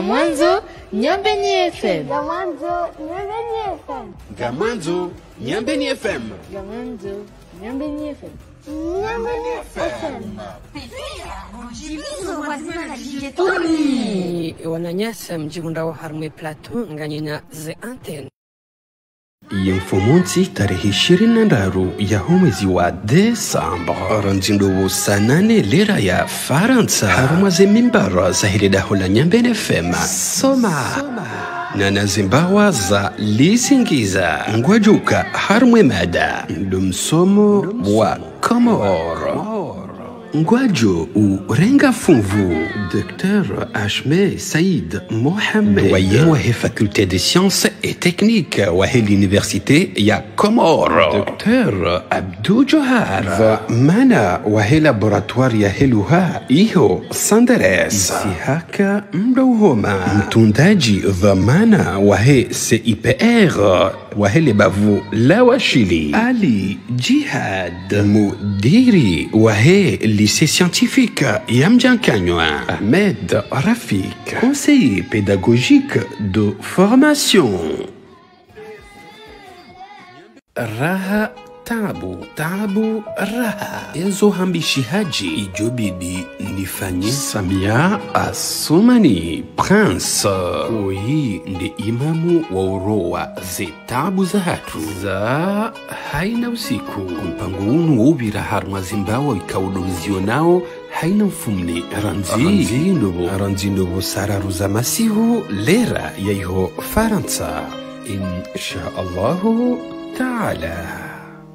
Gamwanzo Nyambeni FM. Gamwanzo Nyambeni FM. Gamwanzo Nyambeni FM. Gamwanzo Nyambeni FM. Nyambeni FM. Tony wananyasa mjigunda wa harmwe plateau nganyina ze antenne. Yemfumunzi tarehe 23 ya mwezi wa Desemba ranzindo sanane lera ya Faransa harumaze mimbara za hiredaho la Nyambeni FM soma na zimbawa za lisingiza ngwajuka harmwe mada msomo wa Komoro ngwajo urenga funvu Dr Ahmed Saïd Mohamed doyen wa faculté des sciences et techniques wa l'université ya Komoro Dr Abdou Johar va mana wa laboratoire ya heluha iho Sandares Isihaka Mdouhoma mtundaji dhamana wa CIPR wa lebavu la washili Ali Jihad mudiri wa lycée scientifique Yamjankanywa Ahmed Rafik conseiller pédagogique de formation Raha Tabu Raha Enzo Hambishihaji Ijobidi Nifanye Samia Asumani Prince Oyi ndi imamu wa urowa ze tabu za hatu za haina usiku mpango unu ubira harma zimbawa ikaudomzio nao haina mfumni ranzi ndobo sararu za masihu lera ya iho Faransa insha Allahu ta'ala.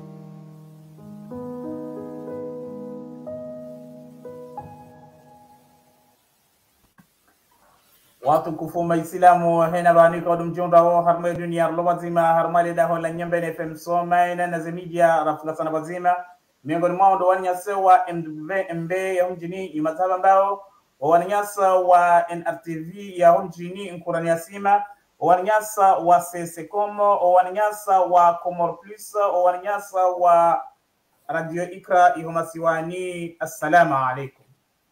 watu kufuma Islamu hena bani kwa dumjunda wa harma dunia lobazima harma le daho la Nyambeni FM soma ina nazimedia rafula sana bazima miongoni mwao ndo wanyasa wa MB ya mjini imataba mbao wanyasa wa NRTV ya mjini nkurani yasima wanyasa wa Sesekomo wanyasa wa Komor Plus wanyasa wa Radio Ikra ihumasiwani. Assalamu alaikum.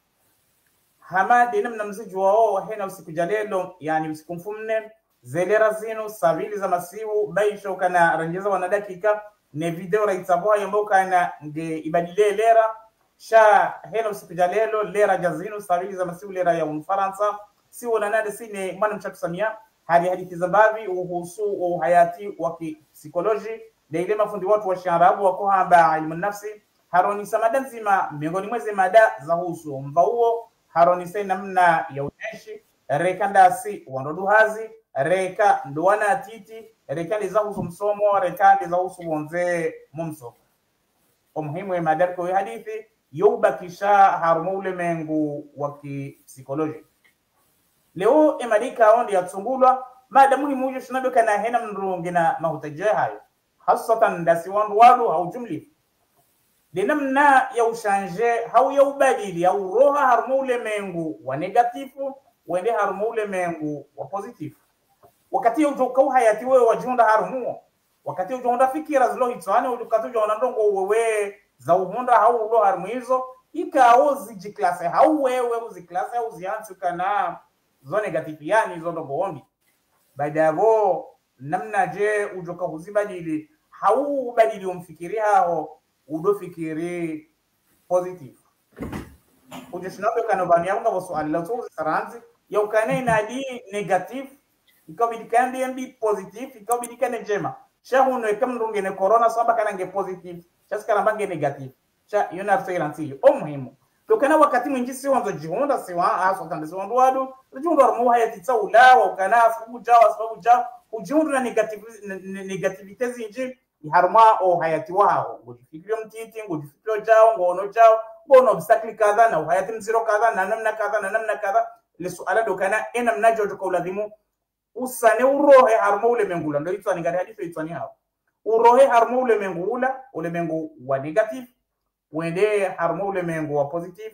Hamadi namna mziji wao hena usiku jalelo yani usiku mfumne zelera zinu sabili za masiu baisho kana ranjeza wanadakika ne video raitsaboa yamboka na nge ibadile lera sha hena usiku jalelo lera jazinu sabili za masiu lera ya Ufaransa si wananade sine mwana mchatu samia hadithi za babi uhusu hayati wa psikoloji na ile mafundi watu wa sharabu wako hamba ilmu nafsi haroni samada nzima miongoni mwezi mada za husu mvauo haroni sai namna ya uneshi reka ndasi wandoduhazi reka ndowana atiti reka liza husu msomo reka liza husu wonze mumso umuhimu ya madariko ya hadithi yubakisha harumu ule mengu wa psikoloji. Leo emadika ondi ya tsungulwa mada muhimu ujo shinabe kana hena mrungi na mahutaje hayo hasatan ndasi wandu walu au jumli dinamna ya ushanje hau ya ubadili ya uroha harumu ule mengu wa negatifu wende harumu ule mengu wa positifu wakati ujoka hayati wewe wajunda harumu wakati ujonda fikira zilo hitsane wakati ujonda ndongo wewe za uhunda hau ulo harumu hizo ikao zijiklase hau wewe uziklase hau ziansi kana zo negatifu yani zo ndongo ombi baada yabo namna je ujoka huzibadili hau ubadili umfikiri hao udofikiri positive ujishinabe kanobani yanga bo swali la tuzi saranzi ya ukana inadi negative ikabidikandi mbi positive ikabidikane jema shahuno ekamrunge ne corona samba kana nge positive chaskara mbange negative cha yona fseransi o muhimu tokana wakati mwingi si wanzo jihonda si wa aso tandisi wandu wadu jihonda armu hayati tsaula wa ukana sababu jawa ujihonda na negativite zinji harma o hayati wao ngojifikiri mtiti ngojifikiri jao ngono jao ngono obstacle kadha na hayati mziro kadha na namna kadha na namna kadha le suala dokana ena mnajo joka ulazimu usane urohe harma ule mengula ndo itani ngari hadithi itani hao urohe harma ule mengula ule mengu wa negative wende harma ule mengu wa positive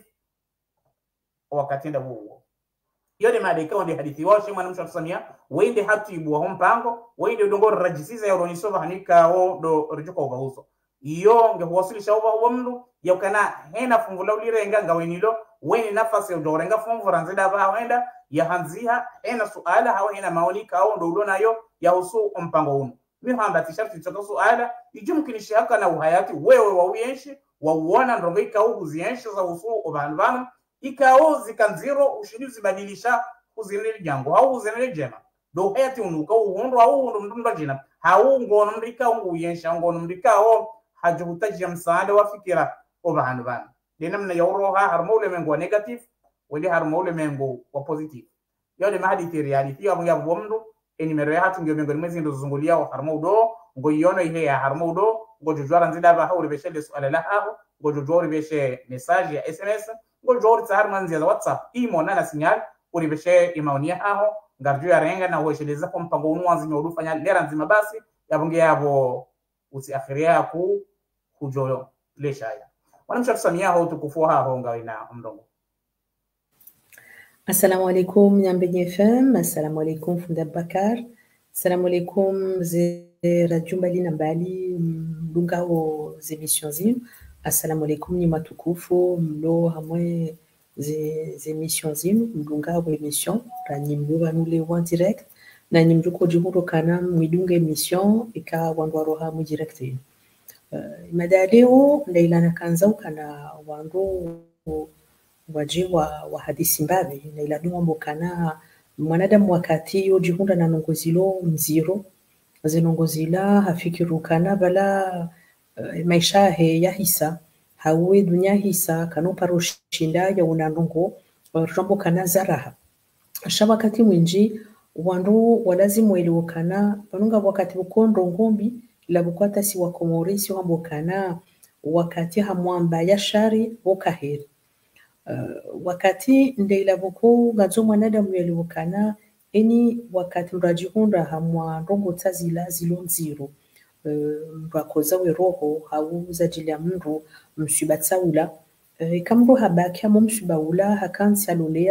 wakati nda huo yode madeka wende hadithi wao shema namsha tusamia wende hatibu wa mpango wende udongo rajisiza ya uronisova hanika o do rijuka ubahuso iyo nge huwasilisha uba mndu yakana hena fungula ulirenga ngawenilo weni nafasi ya udorenga funvu ranzida ba wenda ya hanziha ena suala hawa ena maoni kao ndo ulona yo ya husu mpango unu mimi hamba t-shirt choka suala ijumkinishi haka na uhayati wewe wa uyenshi wa uona ndongo ikao huziyenshi za husu abantu bana ikao zikanziro ushirizi badilisha kuziniri jango au kuziniri jema do hayati unuka uhondo au ndo jina hau ngono mrika uyensha ngono mrika o hajuhutaji msaada wa fikira abantu bana dena mna yoroha harmole mengo negative wali harmole mengo wa positive yale mahadi reality ya mwa bomndo eni mere hatu ngyo mengo mwezi ndo zungulia wa harmodo ngo yono ihe ya harmodo ngo jojwara nzida ba hawre beshele suala la haho ngo jojwara beshe message ya SMS ngo jojwara tsahar manzi za WhatsApp imo na signal uri beshe imaunia haho ngarju ya renga na uwesheleza kwa mpango unuanzi meudufanya lera nzima basi yabunge yabo usi akhiria ku kujoyo leshaya wanamsha samia ho tukufua haho ngawina mdongo. Assalamu alaikum Nyambenye FM, assalamu alaikum Funda Bakar, assalamu alaikum ze Radio Mbali na Mbali mdunga wa zemission zinu, assalamu alaikum ni matukufu mlo hamwe ze emission zinu mdunga wa emission ranyi mlo nule wa direct na nyimjuko jihuro kana mwidunga emission ika wandwaro ha mu direct yinu. Madaleo Leila kanza kana wandu waje wa hadisi mbabe na ila dumbo kana mwanadamu wakati yo jihunda na nongozilo mziro zinongozila hafikiru kana bala maisha he ya hisa hawe dunia hisa kanu paroshinda ya unanongo rombo kana zaraha asha wakati mwinji wandu walazimu eliokana panunga wakati bukondo ngombi la bukwata si wakomori si wambo kana wakati hamwamba ya shari wakaheri wakati ndeila buku gazo mwanadamu yaliokana eni wakati mrajihunda hamwa rongo tazila zilonziro mrakoza we roho hau zajilia mru mshibatsaula kamru habaki hamu mshibaula hakansi alolea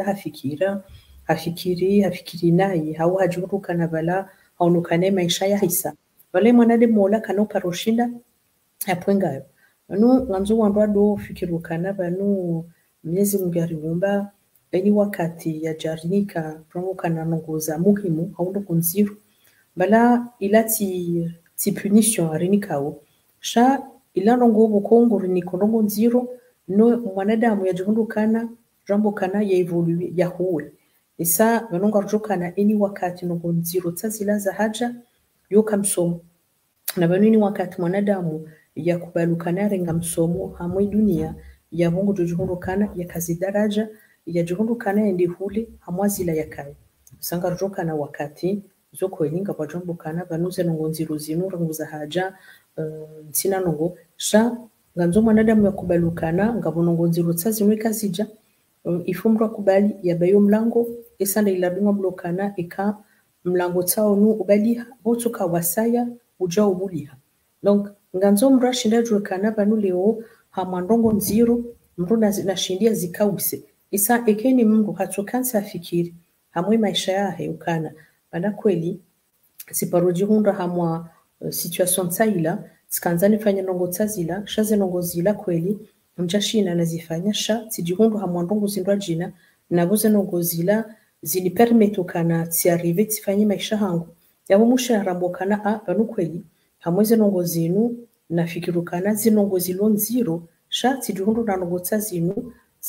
hafikiri nai hau hajuru kanabala haunukane maisha ya hisa wale mwanadamu mola kano paroshinda apwengayo anu nganzo wandwa do fikiru kanabanu Mwenyezi Mungu aribumba eni wakati ya jarnika promoka na nongoza muhimu haundo kunziru bala ilati punition arinikao sha ilanongo bukongo rinikonongo nziro no mwanadamu ya jihundukana jambo kana ya evolue ya huwe isa wanongo rujukana eni wakati nongo nziro tazila za haja yoka msomo na banini wakati mwanadamu ya kubalukana renga msomo hamwe dunia ya mungu jihundukana ya kazi daraja ya jihundukana endi huli hamwazila ya kai sanga rujukana wakati zoko elinga kwa jambukana banuze nongo nziru zinu ranguza haja ntsina nongo sha nganzo mwanadamu ya kubalukana ngabo nongo nziru tsazi nweka zija ifumrwa kubali ya bayo mlango esanda iladunga blokana eka mlango tsao nu ubaliha botuka wasaya uja ubuliha donc nganzo mrashinda jukana banu leo hamandongo nziru mruna zinashindia zikause isa ekeni mndu hatokansa fikiri hamwe maisha yahe ukana bana kweli siparojihunda hamwa situation tsaila skanzani fanya nongo tsazila shaze nongo zila kweli mjashina nazifanya sha tijihundu hamwa ndongo zindwa jina nabuze nongo zila zili permetto kana tiarive tifanye maisha hangu yabo musharambo kana banu kweli hamweze nongo zinu nafikirukana zinongo zilon zero sha tijihundu na nongo tsazinu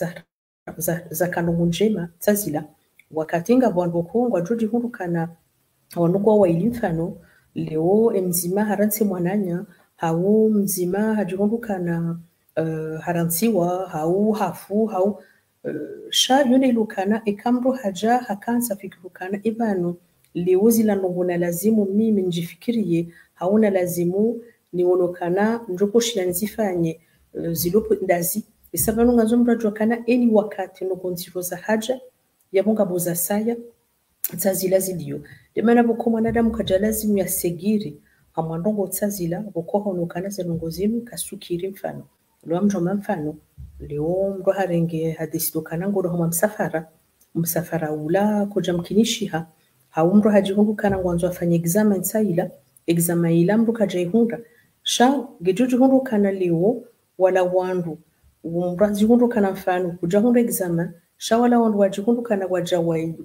za kanongo njema tsazila wakati nga bwandu kongo jodi hundu kana wanugwa wa ilimfano leo mzima haransi mwananya hau mzima hajihundu kana haransiwa hau hafu hau sha yone ilukana ikamro haja hakansa fikirukana ibanu leo zila nongona lazimu mimi njifikirie hauna lazimu niolokana njokoshi yanzifanye zilopo ndazi isabanu ngazo mrajwa kana eni wakati nogonziro za haja yabunga boza saya tsazila ziliyo demana boko mwanadamu kajalazimu ya segiri amwandongo tsazila boko honokana zenongozimu kasukiri mfano lwa mjoma mfano leo mdo harenge hadisitokana ngoro homa msafara ula koja mkinishiha haumro hajihundukana ngwanzo afanye examen ila mdo kajihunda sha gejuju hundukana leo wala wandu umrajikundu kana mfano kuja hundu examen shawala wandu wajikundu kana waja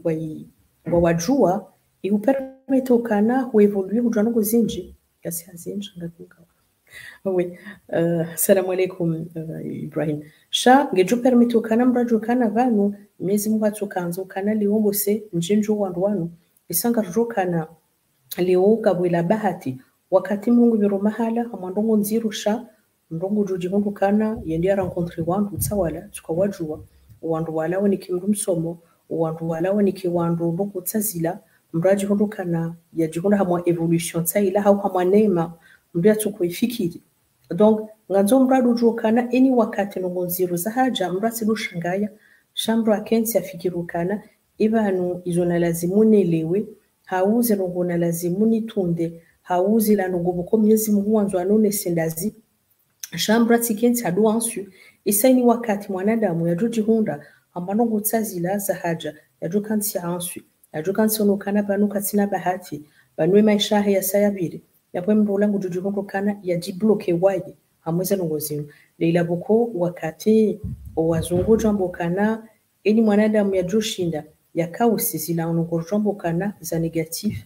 wajua iupermete kana huevolue kujana kuzinji kasi hazinji ngakuka oui assalamu alaikum Ibrahim sha ngejo permete kana mraju kana vanu miezi mwatu kanzo kana liombo se njinjo wandu wanu isanga kana leo kabwila bahati wakati mungu biro mahala amandongo nzirusha ndongo joji hundu kana yendi rencontre wandu tsawala tukawajua wandu wala woni kimrumsomo wandu wala woni kiwandu ndongo tsazila mraji hundu kana ya jihunda hamwa evolution tsaila hau hamwa neema mbya tukoifikiri donc nganzo mradu jo kana eni wakati ndongo nziru za haja mrasi dushangaya shambro akensi afikiru kana ibanu izona lazimu nelewe hauze ndongo na lazimu nitunde hauzi la ndongo boko miezi mungu wanzo anone sendazi shambra tikensi hadu ansu isaini wakati mwanadamu ya joji hunda ambano tsazila za haja ya jokansi ansu ya jokansi onokana banu katina bahati banwe maisha ya sayabiri ya pwe mrola ngujoji hundo kana ya jibloke waye hamweze nongozinu leila boko wakati wazungu jambo kana eni mwanadamu ya joshinda ya kausi zila onongo jambo kana za negatif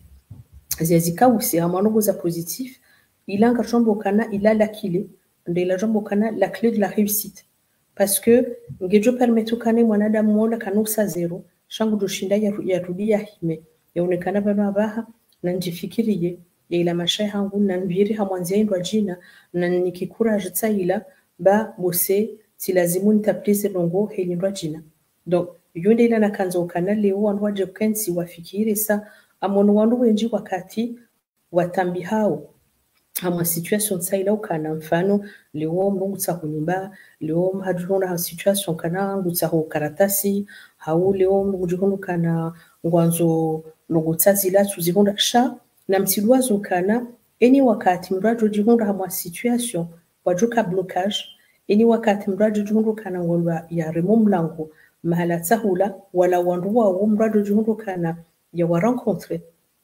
zikausi amanogo za positif ilanga jambo kana ilala kile ndela jambo kana la clé de la réussite parce que ngejo permetto kana mwanadamu muona kanusa zero shangu doshinda ya rudia hime yaonekana baba baha na njifikirie ila mashay hangu na mbiri hamwanzia indwa jina na nikikura jitsaila ba bose si lazimu nitaplize longo helindwa jina donc yonde ila nakanzo kana leo wandu waje kensi wafikiri sa amono wandu wenji wakati watambi hao ama situation tsaila ukana mfano leo mungu tsakunyumba leo mhaduna ha situation kana ngutsa ho karatasi hau leo mungu jikunu kana ngwanzo nogutazila tuzihunda sha na mtilwazo kana eni wakati mrajo jihunda ha situation wajuka blocage eni wakati mrajo jihunda kana ngolwa ya remo mlango mahala tsahula wala wandu wa mrajo jihunda kana ya wa rencontrer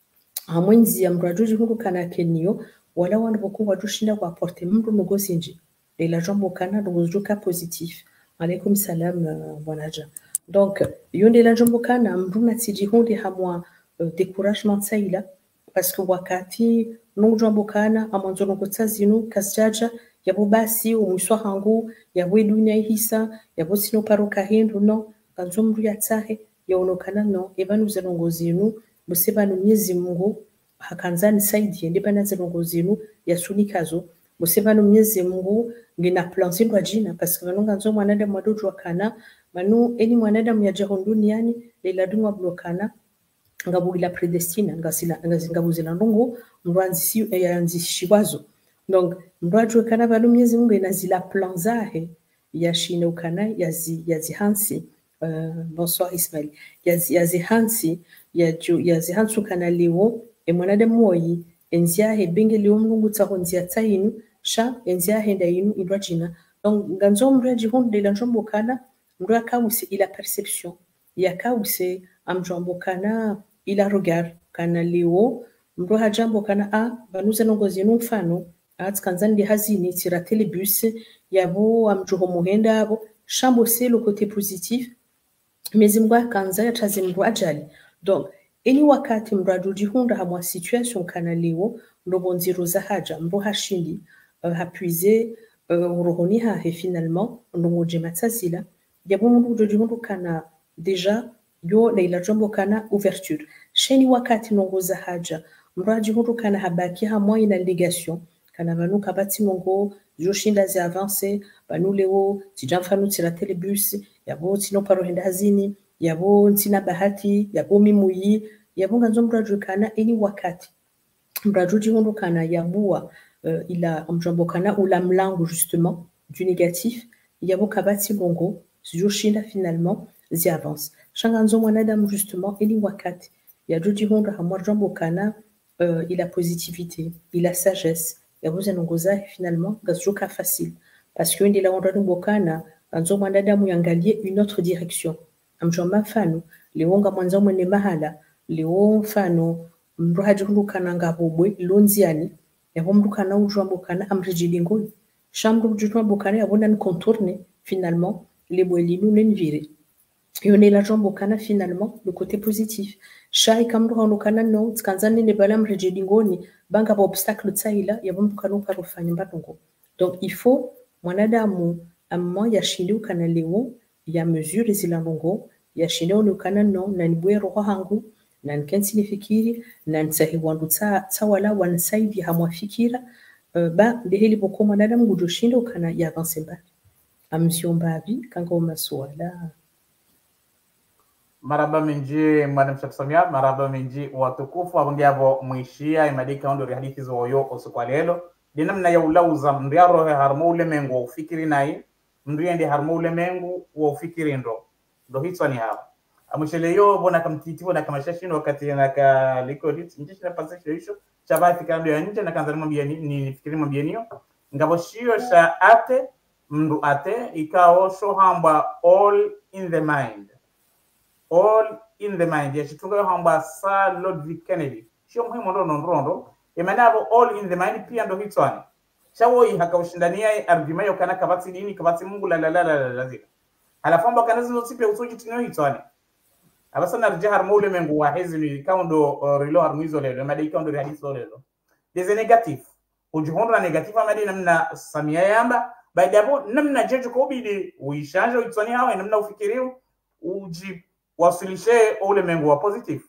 amwenzi ya mrajo jihunda kana kenio wala wandu boku wajushinda kwa porter mndu nogosinji et la jambo kana nogojuka positif alaykum salam wanaja donc yonde la jambo kana mndu natsijihundi hamwa découragement tsaila parce que wakati nungu jambo kana amanzo nogotsazinu kasjaja yabo basi umwiswa hangu yabo dunia hisa yabo sino paroka hindu no kanzo mndu yatsahe yaonokana no ebanu zenongozinu musebanu Mwenyezi Mungu hakanzani saidi ndibana zilongozinu yasunikazo musebanu Mwenyezi Mungu ngina planzi ndo jina parce que vanonga nzo mwanadamu wadojo wakana manu eni mwanadamu ya duniani lela dunwa blokana ngabugila predestina ngabuzila ndongo mwanzi yanzishiwazo donc mrajwe kana vanu Mwenyezi Mungu inazila planzahe ya shine ukana yazi hansi bonsoir Ismail yazi hansi yazi hansu kana liwo mwanadamu woyi enzia he binge liwo mlungu tsahonzia tsainu sha enzia he ndainu indwajina donc ganzo mreji honde la njombo kana mra kausi ila perception ya kausi amjombo kana ila regard kana liwo mro hajambo kana a banuza nongozinu mfano atskanzandi hazini tira telebus yabo amjoho muhenda abo shambo c'est le côté positif mais imwa kanza ya tazimru ajali donc eni wakati mradu jihunda hamwa situation kana leo ndobonziro za haja mbo hashindi hapuize rohoni ha he finalement ndomoje matsazila yabo mndu jihundu kana deja yo leila jombo kana ouverture sheni wakati nongoza haja mraji hundu kana habaki hamwa ina negation kana banu kabati mongo joshinda zi avance banu leo tijamfanu tira telebus yabo tino parohenda hazini yabo ntina bahati yabo mimuyi yabo nganzo mraju kana eni wakati mraju jihundu kana yabua ila mjombo kana ula mlango justement du négatif yabo kabati mongo joshinda finalement zi avance shanganzo mwanadamu justement eni wakati ya jihundu hamwa jombo kana il a positivité, il a sagesse. Il y a besoin de finalement gazuka facile parce que ndila wanda ngokana anzo mwanadamu yangalie une autre direction. Amjoma mfano leonga mwanzo mwene mahala leo mfano mruhaji ndukana ngabobwe lonziani yabo mrukana ujombo kana amrijidingo shamru jutwa bokana yabona ni contourner finalement les boelinu nenvire yone la jambo kana finalement le côté positif shai kamro honokana no tkanzani ne balam rejedingoni banga ba obstacle tsaila yabumbuka no parofanya mbatongo. Donc il faut mwanadamu amma yashindi ukana leo ya mesure zilandongo yashindi ukana no na nibwe roho hangu na nkensi nifikiri na nsahi wandu tsawala wansaidi hamwafikira ba ndeheli boko mwanadamu gujoshinda ukana ya avance mbali amsiombavi kanga umasuala. Maraba minji Madam Sheikh Samia, maraba minji watukufu abangabo mwishia imadika ndo hadithi zoyo osukwalelo dinamna ya ulauza mriaro harmo ule mengo ufikiri nai mriende harmo ule mengo wa ufikiri ndo hitwa ni hawa amushele yo bona kamtiti bona kamashashino wakati na ka liko hiti njishi na pasisho hisho chabati kando ya nje na kanzani mbiani ni fikiri mbianio ngabo shio sha ate mndu ate ikao sho hamba all in the mind. All in the mind. Ya chitunga hamba Sir Ludwig Kennedy. Shio muhimu ndo emanabo all in the mind pia ndo hitwani. Shawo hakaushindania argument kana kabati dini kabati Mungu la zile. Halafamba kana zino sipe usoji tinyo hitwani. Abasana rjahar mole mengu wa hezi ni kaundo rilo harmuizo lelo. Madi kaundo rihadiso lelo. Deze negatif. Ujuhondo na negatif amadi namna Samia yamba. Baidabo namna jeju kubidi uishanja hitwani hawa namna ufikiriu uji wasilishe ule mengu wa positif.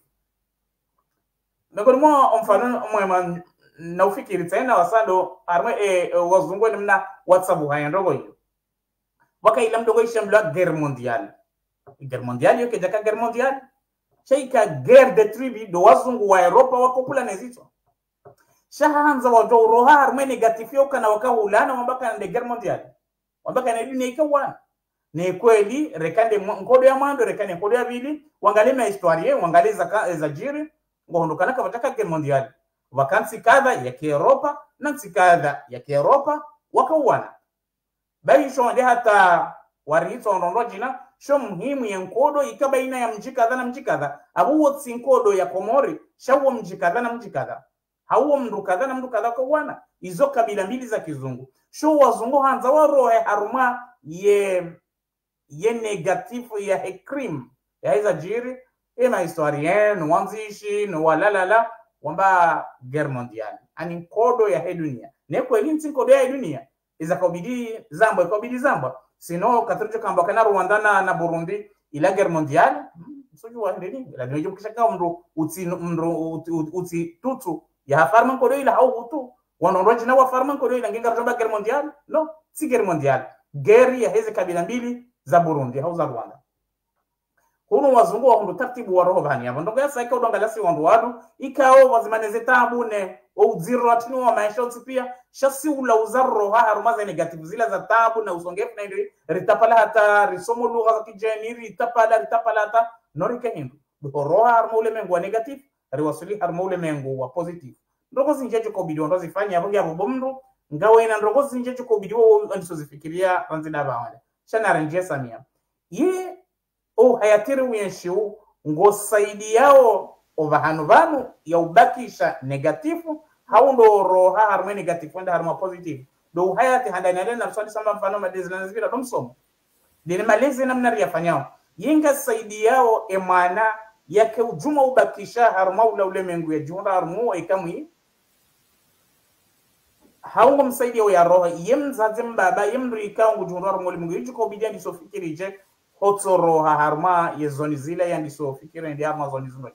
Nagoni mwa mfano mwema na ufikiri tena wasado arme wazungu namna WhatsApp haya ndogo hiyo. Waka ila mdogo ishambla guerre mondiale. Guerre mondiale yoke jaka guerre mondiale. Shaika guerre de tribu do wazungu wa Europa wako kula nezito. Shahanza wajo roha arme negatif yoka na wakahulana wambaka na guerre mondiale. Wambaka na dunia ikawana. Ni kweli rekande nkodo ya mando rekande nkodo ya vili wangalima historia wangali za jiri ngondokana kabataka guerre mondiale vakansi kadha ya Kieuropa na nchi kadha ya Kieuropa wakauana baisho ndio hata warito ndondojina sho muhimu ya nkodo ikabaina ya mji kadha na mji kadha abuwo nkodo ya Komori shawo mji kadha na mji kadha hauo mndu kadha na mndu kadha kauana izo kabila mbili za kizungu sho wazungu hanza warohe haruma ye negatifu ya hekrim ya hiza jiri ema historien wanzishi no walalala wamba guerre mondiale ani nkodo ya he dunia neko elinti nkodo ya dunia iza kabidi zamba sino katrojo kamba kana Rwanda na Burundi ila guerre mondiale sojua ndini la ndio kishaka mndo uti tutu ya farma nkodo ila au hutu wanoroji na wa farma nkodo ila ngenga ramba guerre mondiale no si guerre mondiale guerre ya hizi kabila mbili za Burundi au za Rwanda. Kuno wazungu wa hundu tartibu wa roho bani ya ndongo ya saika udongalasi wandu wadu ikao wazimaneze tabune o uziro atinu wa maisha pia shasi ula uzarro harumaza negativu zila za tabu na usongefu na ili ritapala hata risomo lugha za kijani ritapala hata norike hindu roho haruma ule mengu wa negative riwasuli haruma ule mengu wa positive ndongo zinjeje kwa bidi wandu zifanya abungi ya bubumdu ngawe ina ndongo zinjeje kwa bidi wa ndisozifikiria ranzina bawale shana renjia Samia ye hayatiri wenshiu ngosaidi yao ovahanu vanu ya ubakisha negatifu haundo roha haruma negatifu wenda haruma positive do hayati handani alena ruswadi samba mfano madezi na nazivira domsomo dine malezi na mnari ya fanyao yenga saidi yao emana yake ujuma ubakisha haruma ule mengu ya junda harumu ikamwi haungo msaidi ya roha yemzaze mbaba yemrika ungu junda harumu ule mengu yujuko bidia ndisofikiri je hotoro harma yezoni zile yandiso fikira ndi harma zoni zino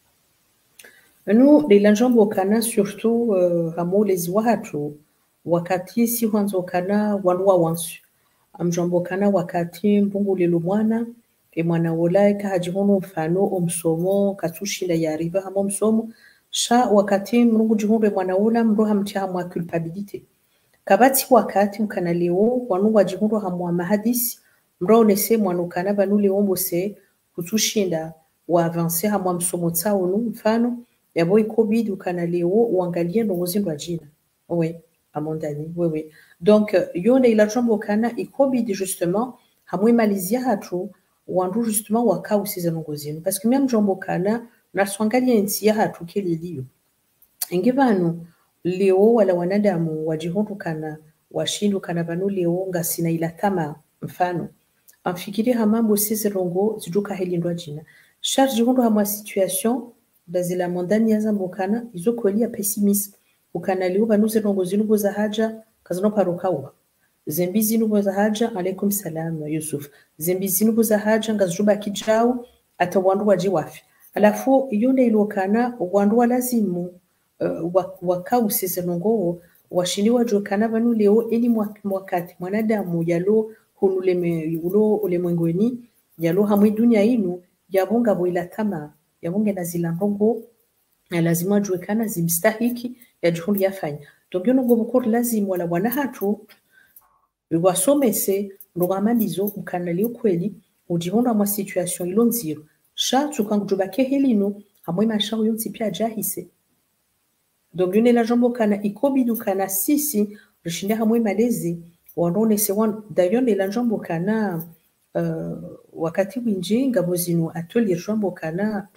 nous les njambo kana surtout hamo les watu wakati si wanzo kana wanwa wansu amjambo kana wakati mbungu lelo mwana e mwana wolaika hajihono mfano omsomo katushinda yariva hamo msomo sha wakati mrungu jihombe mwana wola mro hamtia mwa culpabilité kabati wakati mkana leo wanu wajihono hamwa mahadisi mraonese mwanukana banule ombose kutushinda wa avancer hamwa msomo tsao nu mfano yabo ikobidi ukana leo uangalie ndongozi ndo ajina oui amondani oui donc yone ila jambo kana ikobidi justement hamwe malizia hatu wandu justement waka usiza ndongozi parce que même jambo kana na swangalia ntia hatu kelilio ingivanu leo wala wanadamu wajihondo kana washindu kana banu leo ngasina ila tama mfano amfikiria mambo sisi rongo ziduka hilindwa jina charge hondo hamwa situation bazila mondani ya zambokana izo kweli ya pessimisme ukanaliwa banuze rongo zinugo za haja kazano parukawa zembi zinugo za haja alaikum salam Yusuf zembi zinugo za haja ngazuba kijao ata wandu waji wafi alafu yonde ilokana wandu walazimu wakau sisi rongo washiniwa jokana banu leo eni mwakati mwanadamu yalo hunuleme ulo ulemwengweni yalo hamwe dunia inu yabunga boila tama yabunga na zilangongo lazima jokana zimstahiki ya juhudi yafanya donc yono gobokor lazima wala wana hatu wasomese ndogamalizo ukanali ukweli ujihonda mwa situation ilonziro sha tukangujubake helino hamwe mashauri yonsi pia jahise donc yone la jambo kana ikobidu kana sisi rishinda hamwe malezi wandone sewan d'ailleurs la jambo kana wakati winji ngabo zinu atelier jambo kana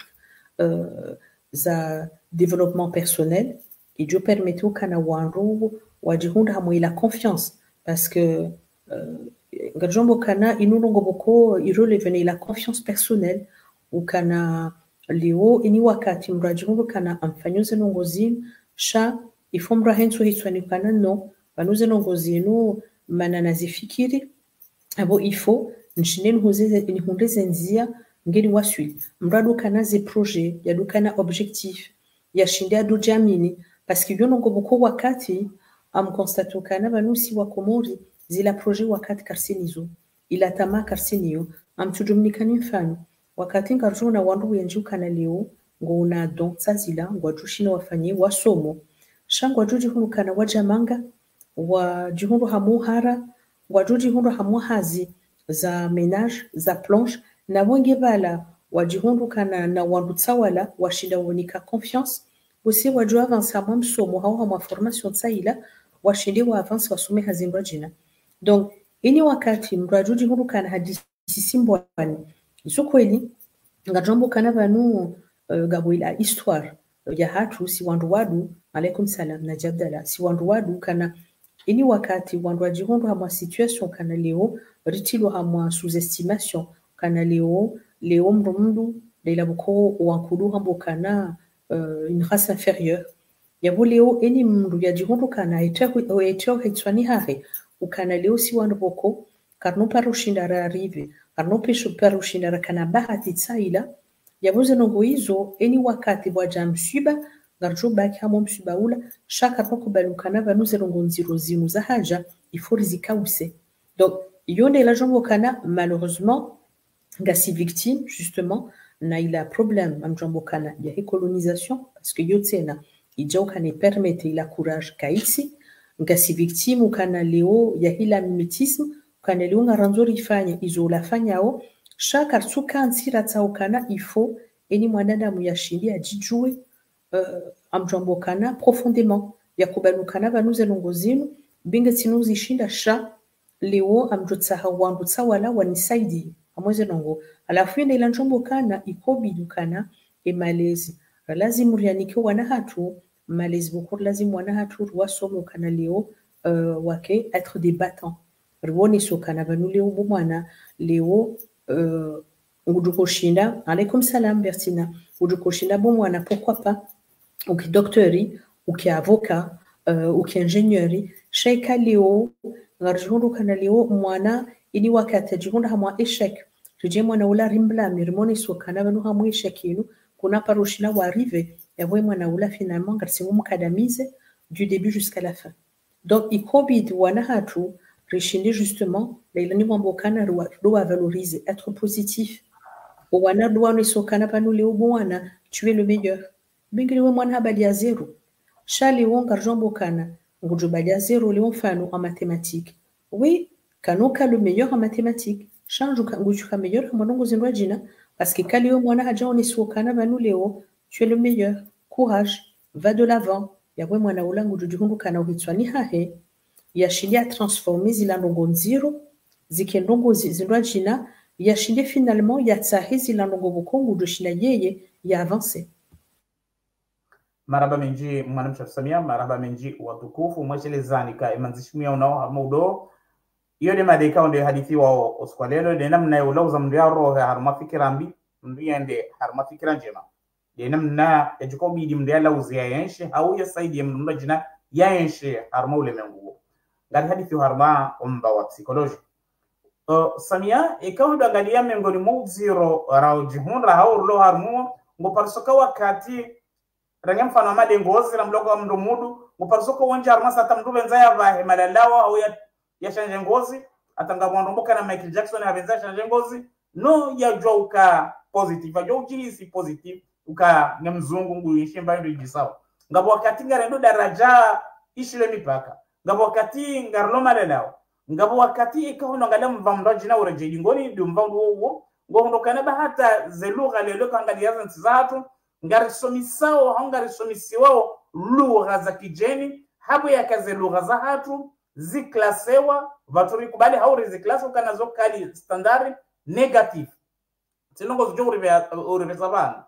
za développement personnel ijo permettre kana wandu wajihunda hamwe la confiance parce que ngajombo kana inulongo boko irelevene la confiance personnelle ukana leo ini wakati mrajihundu kana amfanyoze nongozini sha ifomra henso hitswani kana no banuze nongozinu manana zifikiri abo ifo nshinen huze ni hundeze nzia ngeni wasui mradu kana ze projet ya dukana objectif ya shindia do jamini parce que yonongo boko wakati am constato kana banusi wa komori zila projet wakati karsinizo ila tama karsinio am tujumnikani mfano wakati ngarjuna wandu wenju kana leo ngona don tsazila ngwajushina wafanye wasomo shangwa juji hunu kana wajamanga wa jihundu hamuhara wajuji hundu hamuhazi za menage za planche na wenge bala wajihundu kana na wandu tsawala washinda wonika confiance aussi waju avance amwa msomo hao hamwa formation tsaila washinde wa avance wasome hazindwa jina donc ini wakati mrajuji hundu kana hadisi simbwani iso kweli ngajambo kana banu gaboila histoire ya hatu si wandu wadu alaikum salam na jabdala si wandu wadu kana ini wakati wandu wajihundu hamwa situation kana leo ritilo hamwa sous-estimation kana leo mrundu leila buko wankudu hambo kana une race inférieure yabo leo eni mndu yajihundu kana eteo hetswani hahe ukana leo si wandu boko karno parushinda arrive karno pesho parushinda kana bahati tsaila yabuze nongo hizo eni wakati bwaja msiba garjo baki hamo msiba ula shaka poko balukana banuze nongo nziro zinu za haja ifori zikause donc yone la jambo kana malheureusement ngasi victime justement na ila problème am jambo kana ya colonisation parce que yotsena ijao kana permettre ila courage kaisi ngasi victime kana leo ya ila mimetisme kana leo ngaranzori ifanye izola fanyao shaka tsuka nsira tsaukana ifo eni mwanadamu yashindi ajijue amjambo kana profondément yakubalukana banuze nongozinu binge tinuzi shinda sha leo amjotsaha wandu tsawala wanisaidi amweze nongo alafu ina ila njombo kana ikobidukana emalezi lazima rianike wana hatu malezi bukuru lazima wana hatu ruwasomo kana leo wake être des battants ruoni so kana banu leo bumwana leo ngudukoshinda alaikum salam Bertina ngudukoshinda bumwana pourquoi pas ou qui docteuri ou qui avocat ou qui ingénieuri sheka leo ngarjundu kana leo mwana ini wakati ajihunda hamwa échec tuje mwana ula rimbla mirmoni so kana banu hamwa échec inu kuna parushina wa arrive yawe mwana ula finalement ngarsingu mukadamize du début jusqu'à la fin donc ikobid wana hatu rishindi justement lailani mwambokana doit valoriser être positif wana doit so kana banu leo bwana tu es le meilleur bingiri we mwana habali ya zero shali wonga jambo kana ngujubali ya zero leo mfano en mathématiques oui kanoka le meilleur en mathématiques change ngujuka meilleur mwanongo zindwa jina parce que kali we mwana haja oneso kana banu leo tu es le meilleur courage va de l'avant yawe mwana ulangu jujungu kana uhitswani hahe yashilia transformer zilandongo nziro zikendongo zindwa jina yashinde finalement yatsahi zilandongo bukongo dushina yeye ya avancer. Maraba menji mwanamsha Samia maraba menji watukufu mweshelezani ka emanzishimia unao hamudo iyo de madeka ndio hadithi wa oskwalelo de namna yulauza mndu ya roho harma fikira mbi mndu yende harma fikira njema de namna yajiko bidi mndu ya lauzi ya yenshi au ya saidi ya mndu jina ya yenshi harma ulemengu ngati hadithi harma umba wa psychology Samia ikawa dangalia miongoni mwa zero rao jihunra haurlo harmu ngo parsoka wakati rangi mfano amade ngozi la mloko wa mndu mudu ngo parsoka wanja harma sata mndu benza ya vahe malalawa au ya shanje ngozi atanga mwandomboka na Michael Jackson ya benza shanje ngozi no ya jwa uka positive ya ujihisi positive uka ngemzungu nguishi mbayo ndio jisawa ngabo wakati ngarendo daraja ishile mipaka ngabo wakati ngarlo malalawa ngabo wakati ikawa ngala mvamdo jina urejeli ngoni ndio mvamdo wo ngo kana bahata zelugha lelo kangalia zanzi zatu ngarisomisao hangarisomisiwao lugha za kijeni hapo yakaze lugha za hatu ziklasewa vaturi kubali hauri ziklasewa kana zokali standard negative tinongo uribe sabana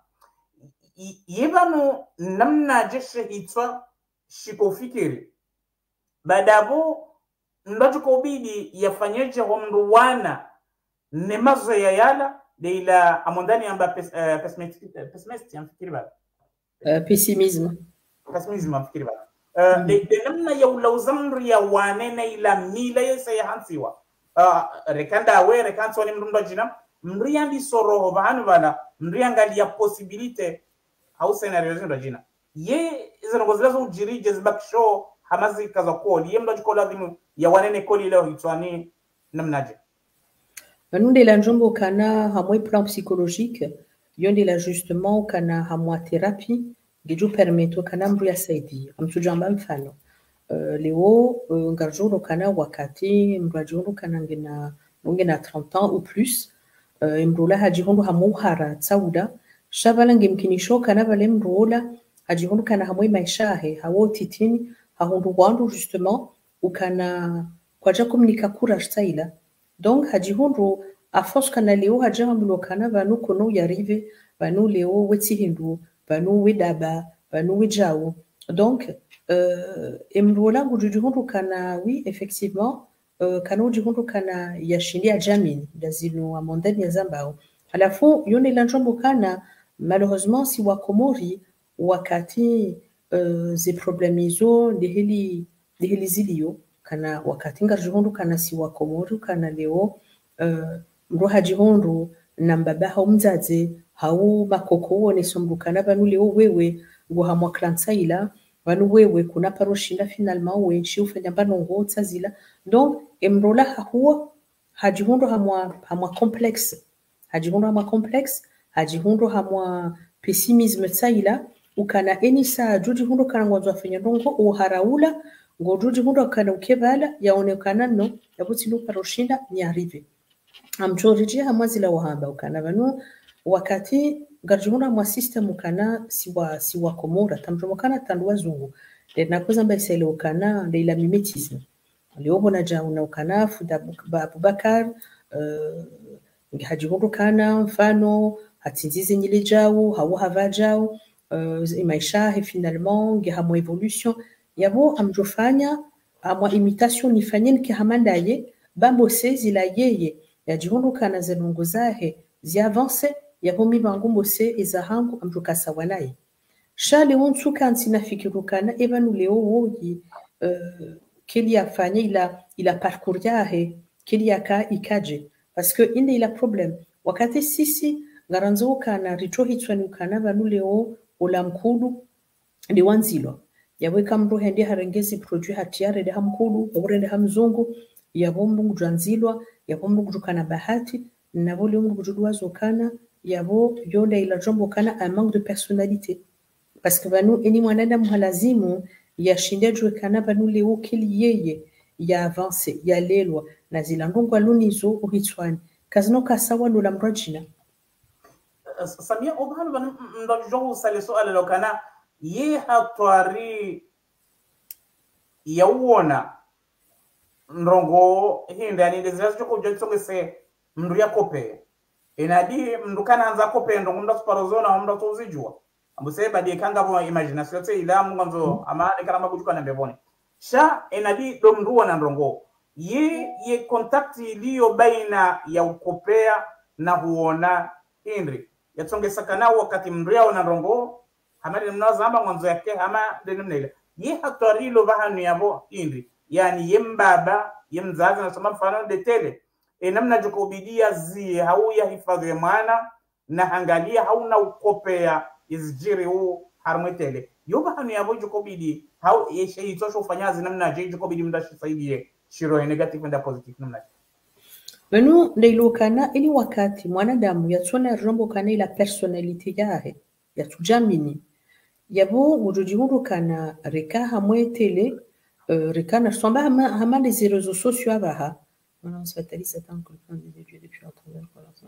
yibanu namna jeshe hitwa shikofikiri badabo ndoto kubidi yafanyeje kwa mndu wana nemazo ya yala de ila amondani amba pessimism amfikiri ba pessimisme amfikiri ba de namna ya ulauzamri ya wanena ila mila yesa ya hansiwa rekanda we rekanso ni mndu jina mriandi soroho bahanu bana mriangali ya possibility au scenario ndo jina ye izanogozela zo jirije zibakisho hamazi kaza koli yemdo jikola dhimu ya wanene koli leo hitwani namnaje Nous la njombo kana hamwe plan psychologique yonde la justement kana hamwa thérapie gijo permetto kana mbu ya saidi amtujamba mfano leo ngarjoro kana wakati mrajoro kana ngena 30 ans ou plus mrula hajihondo hamuhara tsauda shavala ngemkinisho kana vale mrula hajihondo kana hamwe maishahe hawo titini hahondo wandu justement ukana kwaja communica courage tsaila donc hajihondo a force kana leo hajambulo kana vanu kono yarive vanu leo weti hindu vanu wedaba vanu wejao donc emrola ngujujuhondo kana oui effectivement kana ujihondo kana yashindia jamini dazino amondani ya zambao alafu yone la njombo kana malheureusement si wakomori wakati ze problemizo de heli zilio kana wakati ngarjuhondo kana si wakomori kana leo mroha jihondo na mbaba haumzaze hau makoko wone sombukana vanu leo wewe ngo hamwa klantsaila vanu wewe kuna paroshinda finalement we shi ufanya banongo tsazila donc emrola hahuwa hajihondo hamwa complexe hajihondo hamwa complexe hajihondo hamwa pessimisme tsaila ukana enisa juji hundo kana ngwanzo afanya ndongo uharaula ngo juji hundo kana ukebala yaonekana no yabuti no paroshinda ni arrive amjoriji hamazila wahamba ukana vanu wakati garjuna mwa system ukana siwa komora tamjomokana tandwa zungu na koza mba isele ukana de la mimetisme leo bona jauna ukana fuda Abubakar hajihondo kana mfano hatinzize nyile jao hawo havajao maisha finalement ngehamwa evolution yabo amjofanya amwa imitation nifanye nkihamandaye bambose zila yeye yajihondo kana zelongo zahe zi avance yabo mibangumose ezahangu amjokasa walaye shale wonsu kanti nafikiru kana evanu leo woyi kili afanya ila parcours yahe kili yaka ikaje parce que inde ila problem wakati sisi garanzo kana richo hitswani kana vanu leo ola mkulu ndi wanzilo yaweka mru hende harengezi produit hatiare de hamkulu urende hamzungu yabo mrungu janzilwa yabo mrungu kana bahati na vole mrungu judwazo kana yabo yonda ila jombo kana un manque de personnalité parce que vanu eni mwanadamu halazimu yashinde jwe kana vanu leo kili yeye ya avance ya lelwa na zila ndongo alunizo uhitswani kazino kasawa lola mrajina Samia obhanu ndo sale swala lokana ye hatwari yauona ndongo hinda ni desirazo choko jetsongese mndu yakope enadi mndu kana anza kope ndo mndu sparozona mndu tozijua ambuse badi kanga bo imagination tse ila mungonzo amane kana mabujuka na mbebone sha enadi do mndu wana ndongo ye kontakti iliyo baina ya ukopea na huona inri yatsongesakana wakati mriao na rongo hamari mnazamba mwanzo yake hama denimnele ye hatwarilo bahanu yabo inri yani yembaba yemzazi na soma mfano de tele namna jukubidia zi hau ya hifadhi ya mwana na angalia hauna ukopea izjiri huu harmetele yoba hanu yabo jukubidi hau yeshe itosho ufanyazi namna je jukubidi mdashi saidie shiro negative na positive namna Benu leilokana ili wakati mwanadamu yatsona rombo kana ila personality yahe yatujamini yabo wujujihuru kana reka hamwe tele reka na somba hama les réseaux sociaux abaha on se fatalise attendre que le plan des études depuis à travers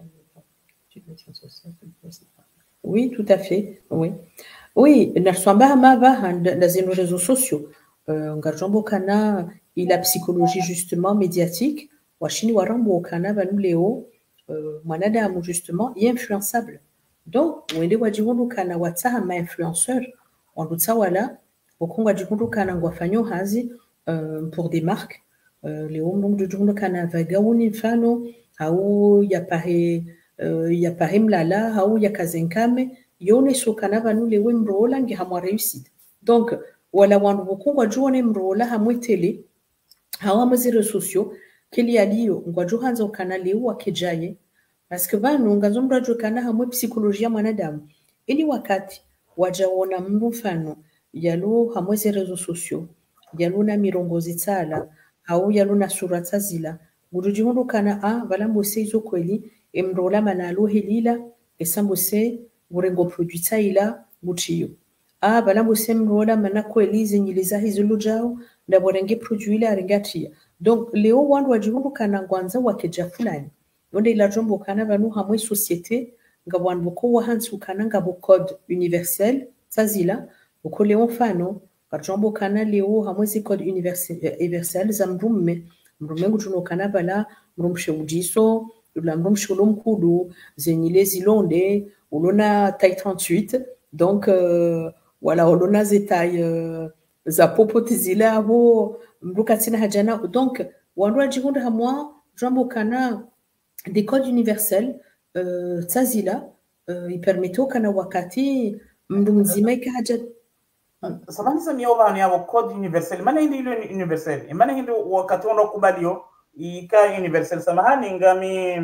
oui tout à fait oui na somba hama baha dans les réseaux sociaux ngarjombo kana ila psychologie justement médiatique washini warambo kana banu leo mwanadamu justement est influençable donc wende wajihundu kana wataha ma influenceur wandutsa wala bokongo wajihundu kana ngwafanyo hazi pour des marques leo mndu jihundu kana vagauni mfano au yapahe mlala au yakazenkame yone sokana banu leo mrola nge hamwa réussite donc wala wandu bokongo wajuone mrola hamwe tele hawa maziro sociaux kili aliyo ngwaju hanza ukana leo wakejaye parce que banu ngazomra jukana hamwe psychologie mwanadamu ili wakati wajaona mfano yalo hamwe réseaux sociaux yalo na mirongozi tsala au yalo na surata zila gurujihondo kana valambose izo kweli emrola manalo helila esambose gurengo produita ila guchiyo valambose mrola mana kweli zenyiliza hizulu jao ndaborenge produit la rengatia donc leo wandu wajihundu kana ngwanza wakeja fulani onde ila jombo kana vanu hamwe société ngabwandu ko wahansu kana ngabo code universel sazila uko leo mfano kajombo kana leo hamwe si code universel za mrume ngutuno kana bala mrumshe ujiso la mrumshe lomkudu zenyile zilonde ulona taille 38 donc voilà ulona zetaille za popote zile abo mbukatina hajana donc wandu wajihunda hamwa jambo kana des codes universels tsazila ipermeto kana wakati mndu mzima ikaja sabani samio bani abo code universel mana hindi ile universel mana hindi wakati ndo kubalio ika universel samahani ngami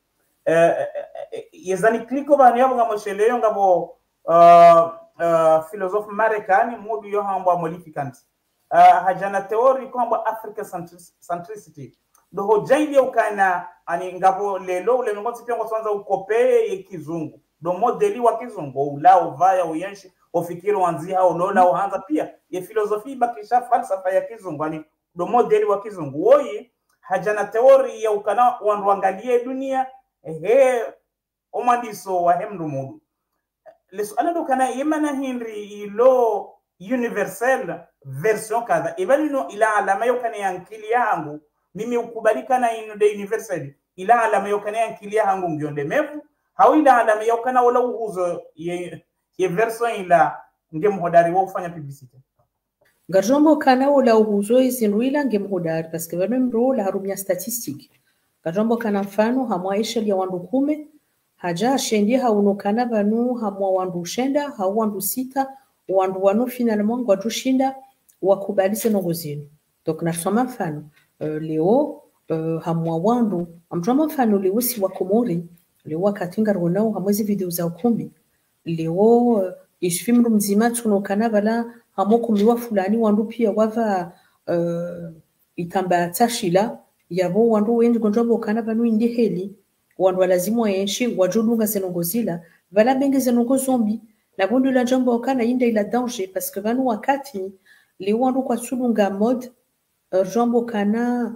yezani kliko bani abo ngamosheleyo ngabo philosophe Marekani mudu yo hamba modificant hajana theory kwamba Africa centricity do hojaili ukana ani ngabo lelo ule ngoti pia ngoswanza ukope yekizungu do modeli wa kizungu ulao vaya uyenshi ofikiri wanzi hao lola uhanza pia ye philosophy bakisha falsafa ya kizungu ani do modeli wa kizungu woi hajana theory ya ukana wandu angalie dunia omandiso wa hemdu mudu leso anado kana yemana hinri ilo universel version kadha ibalino ila alama yokana yankili yangu mimi ukubalika na ino de universal ila alama yokana yankili yangu ngionde mefu hau ila alama yokana wala uhuzo ye version ila ngemhodari wa ufanya publicity garjombo kana wala uhuzo izinruila ngemhodari parce que bano mro la harumia statistique garjombo kana mfano hamwa esheli ya wandu 10 haja shendi haunokana banu hamwa wandu shenda hau wandu 6 wandu wanu finalement ngwaju shinda wakubalize nongozini donc nasoma mfano leo hamwa wandu amjoma mfano leo si wakomori leo wakatinga ronao hamwezi video za ukumbi leo ishfimru mzima tunokana bala hamo kumbiwa fulani wandu pia wava itamba tashila yabo wandu wengi gonjabo kana banu indi heli wandu lazima yenshi wajudunga senongozila bala benge zenongo zombi la bonde la jambo kana inde ila danger parce que banu wakati li wandu kwa sulunga mode jambo kana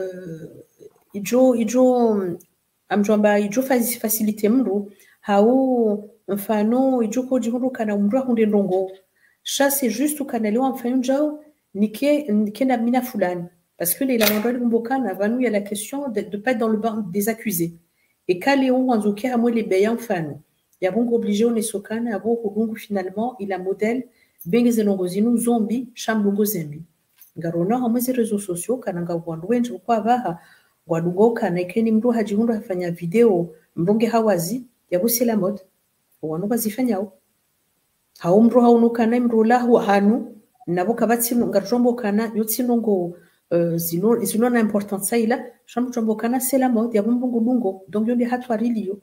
ijo amjomba ijo facilite mru hau mfano ijo ko jihuru kana mru hunde ndongo ça c'est juste kana leo mfano njao nike na mina fulani parce que les landroits mbokana banu il y a la question de pas être dans le banc des accusés et Kaléon wanzuki hamwe les beyan mfano ya bungu obligé on esokana abo kubungu finalement il a modèle bengi zenongozinu zombi chamlungo zembi ngarona hamwezi rezo sociaux kana ngabwandu wenje kwa baha gwadungo kana ikeni mndu hajihundo hafanya video mronge hawazi yabusela mod wanu bazifanyao hao mndu haunukana mndu lahu hanu nabo kabatsino ngarjombo kana yotsino ngo zino na importance ila shamu jombo kana c'est la mode ya mbungu dungo donc yonde hatwarilio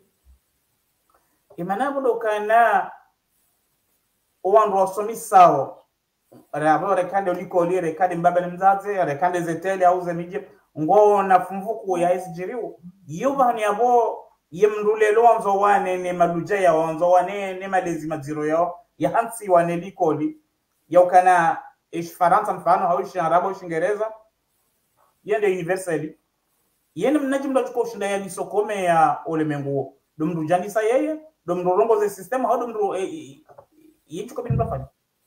imana bulo kana owandu wasomisao rabo rekande ulikoli rekande mbaba mzazi rekande zeteli au zemije ngo na fumvuku ya isjiriu yuba ni abo yemrulelo wanzo wane ne maluja ya wanzo wane ne malezi maziro yao ya hansi wane likoli ya ukana ish Faransa mfano au ish Arabo ish Ingereza yende universally yene mnaji mlachukua ushinda ya nisokome ya ulimwengu domru janisa yeye domru rongoze system au domru yichu kabini mnafanya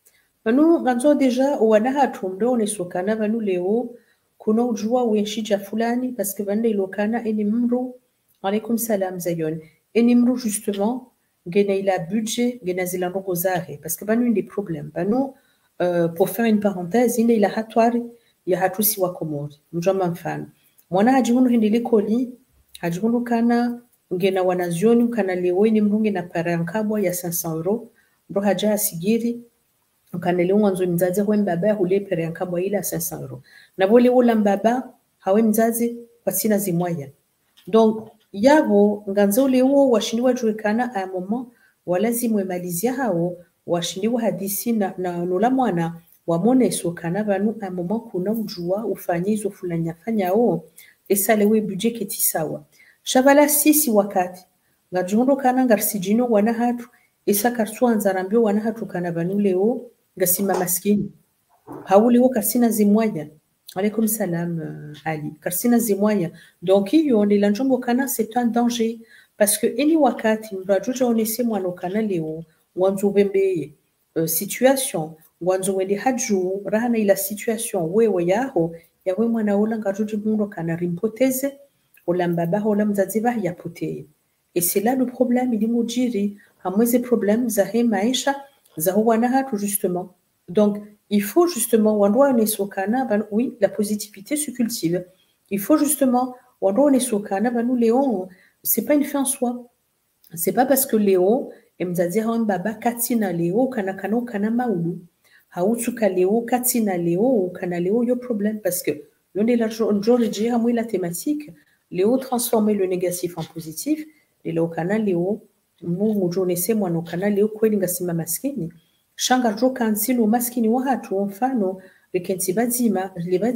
Banu ganzo deja wanaha tumdo unesokana banu leo kuna ujua uenshija fulani parce que bande ilokana eni mru alaikum salam zayon eni mru justement gena ila budget gena zilango zahe parce que banu des problèmes banu pour faire une parenthèse ina ila hatwari ya hatusi wa komori mjoma mfano mwana hajihunu hindi likoli hajihunu kana ngena wanazioni kana leo eni mru ngena parankabwa ya 500 euros bro haja sigiri ukanele mwanzo mzazi kwa mbaba hule pere yankabwa ila 500 euros na bole ula mbaba hawe mzazi kwa sina zimwaya donc yabo nganzo leo washiniwa juekana a moment walazimwe malizia hao washiniwa hadisi na nula mwana wamone sokana banu a moment kuna ujua ufanyizo fulani afanya o esalewe budget kiti sawa shavala sisi wakati ngajundo kana ngarsijino wana hatu isa karswa nzarambio wana hatu kana banu leo ngasima maskini hauli wo karsina zimwaya alaikum salam Ali karsina zimwaya donc hiyo ndi lanjombo kana c'est un danger parce que eni wakati mrajuja onese mwana kana leo wanzo bembeye situation wanzo wende haju rahana ila situation wewe yaho yawe mwana ola ngajuja mundo kana rimpoteze ola mbaba ola mzazi ba yapoteye et c'est là le problème il mujiri hamweze problème za he maisha za wana hatu justement donc il faut justement wandwa nesokana ban oui la positivité se cultive il faut justement wandwa nesokana banu Léon c'est pas une fin en soi c'est pas parce que Léon emzazira on baba katina Léo kana maulu hautsuka Léo katina Léo kana Léo yo problème parce que l'on est la journée hamwe la thématique Léo transformer le négatif en positif et Léo kana Léo mujonese mwana kana Léo kweli ngasima maskini shanga joka nsilo maskini wa hatu mfano lekensi bazima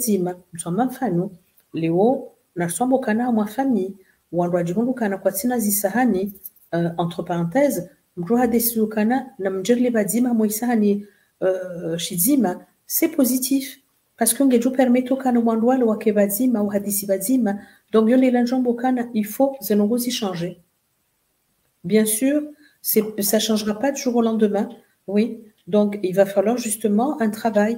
msoma mfano leo nasombo kana mwa famille wandu ajigundu kana kwa tina zisahani entre parenthèses mru hadesilu kana na mjerle bazima mwa isahani shizima c'est positif parce que ngeju permetto kana wandu wale wake bazima au hadisi bazima donc yone lanjombo kana il faut zenongozi changer bien sûr ça changera pas du jour au lendemain oui. Donc, il va falloir justement un travail.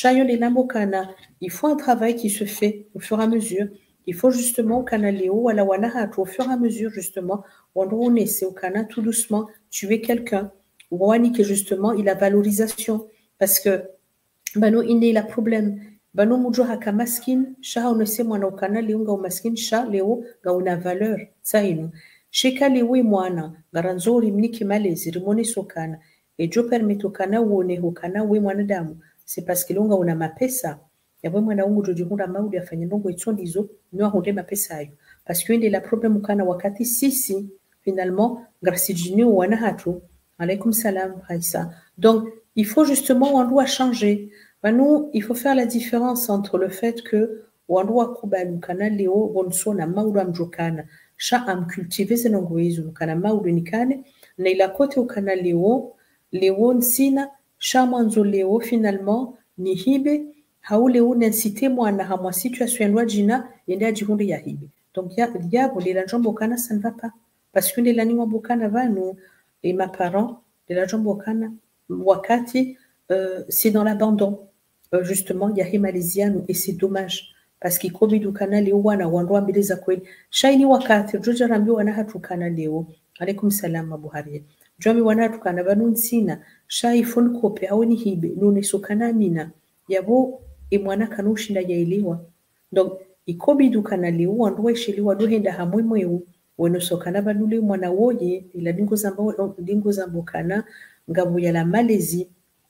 Il faut un travail qui se fait au fur et à mesure. Il faut justement au à la wanahat, au fur et à mesure, justement, on essaie au cana tout doucement, tuer quelqu'un. Wani que justement, il a valorisation. Parce que, bano, il est la problème. Bano, mujo haka maskin, sha, on essaie, moi, au cana, léo, ga maskin, sha, léo, ga una valeur. Ça, il nous. Sheka léo, moana, garanzori, mniki malezi, rimoni sokana. Et Dieu permet au kana uone hukana we mwanadamu c'est parce que longa una mapesa ya we mwana wangu jojihunda maudi afanye ndongo itsondizo nyo hunde mapesa hayo parce que ende la problème kana wakati sisi finalement grâce jini wana hatu alaykum salam Raissa donc il faut justement on doit changer nous il faut faire la différence entre le fait que on doit kubalu kana leo bonsona maudi amjokana sha am cultiver zenongo hizo kana maudi nikane na ila kote ukana leo nsina shamanzo leo finalement ni hibe haule unensite mwana hamwa situation ndwa jina yende ajihunde ya hibe donc ya bole la jambo kana ça ne va pas parce que les animaux bokana vanu et ma parents de la jambo kana wakati c'est dans l'abandon justement ya himalisiano et c'est dommage parce que covid ukana leo wana wandwa mbele za kweli shaini wakati jojo rambi wana hatukana leo alaikum salam Buhari Jami wanatu kana banu nsina shaifon kope au ni hibe nune sokana mina yabo mwana kanushinda yaelewa donc ikobidu kana liwa ndo shiliwa do henda hamwe mweu wenosokana banule mwana woye ila dingo zambo kana ngabo ya la Malaisie.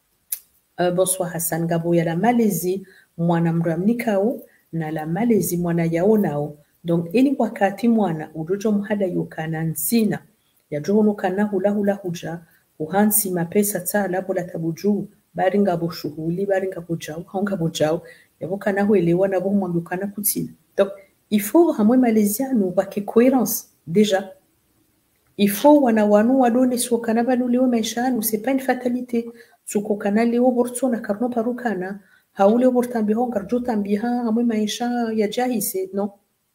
Bonsoir Hassan, ngabo ya la Malaisie mwana mramnikao na la Malaisie mwana yaonao donc ini wakati mwana udojo mhada yokana nsina ya jono kana hula huja uhansi mapesa tsala bola tabuju bari ngabo shughuli bari ngabo jao honga bojao yabo kana huelewa na bo mwandu kana kutina donc il faut hamwe malaisiano wake cohérence déjà il faut wana wanu wadone sokana banulewe maishanu c'est pas une fatalité sokana leo bortsona karno parukana haule bortambi hongar jotambi ha hamwe maisha ya jahise non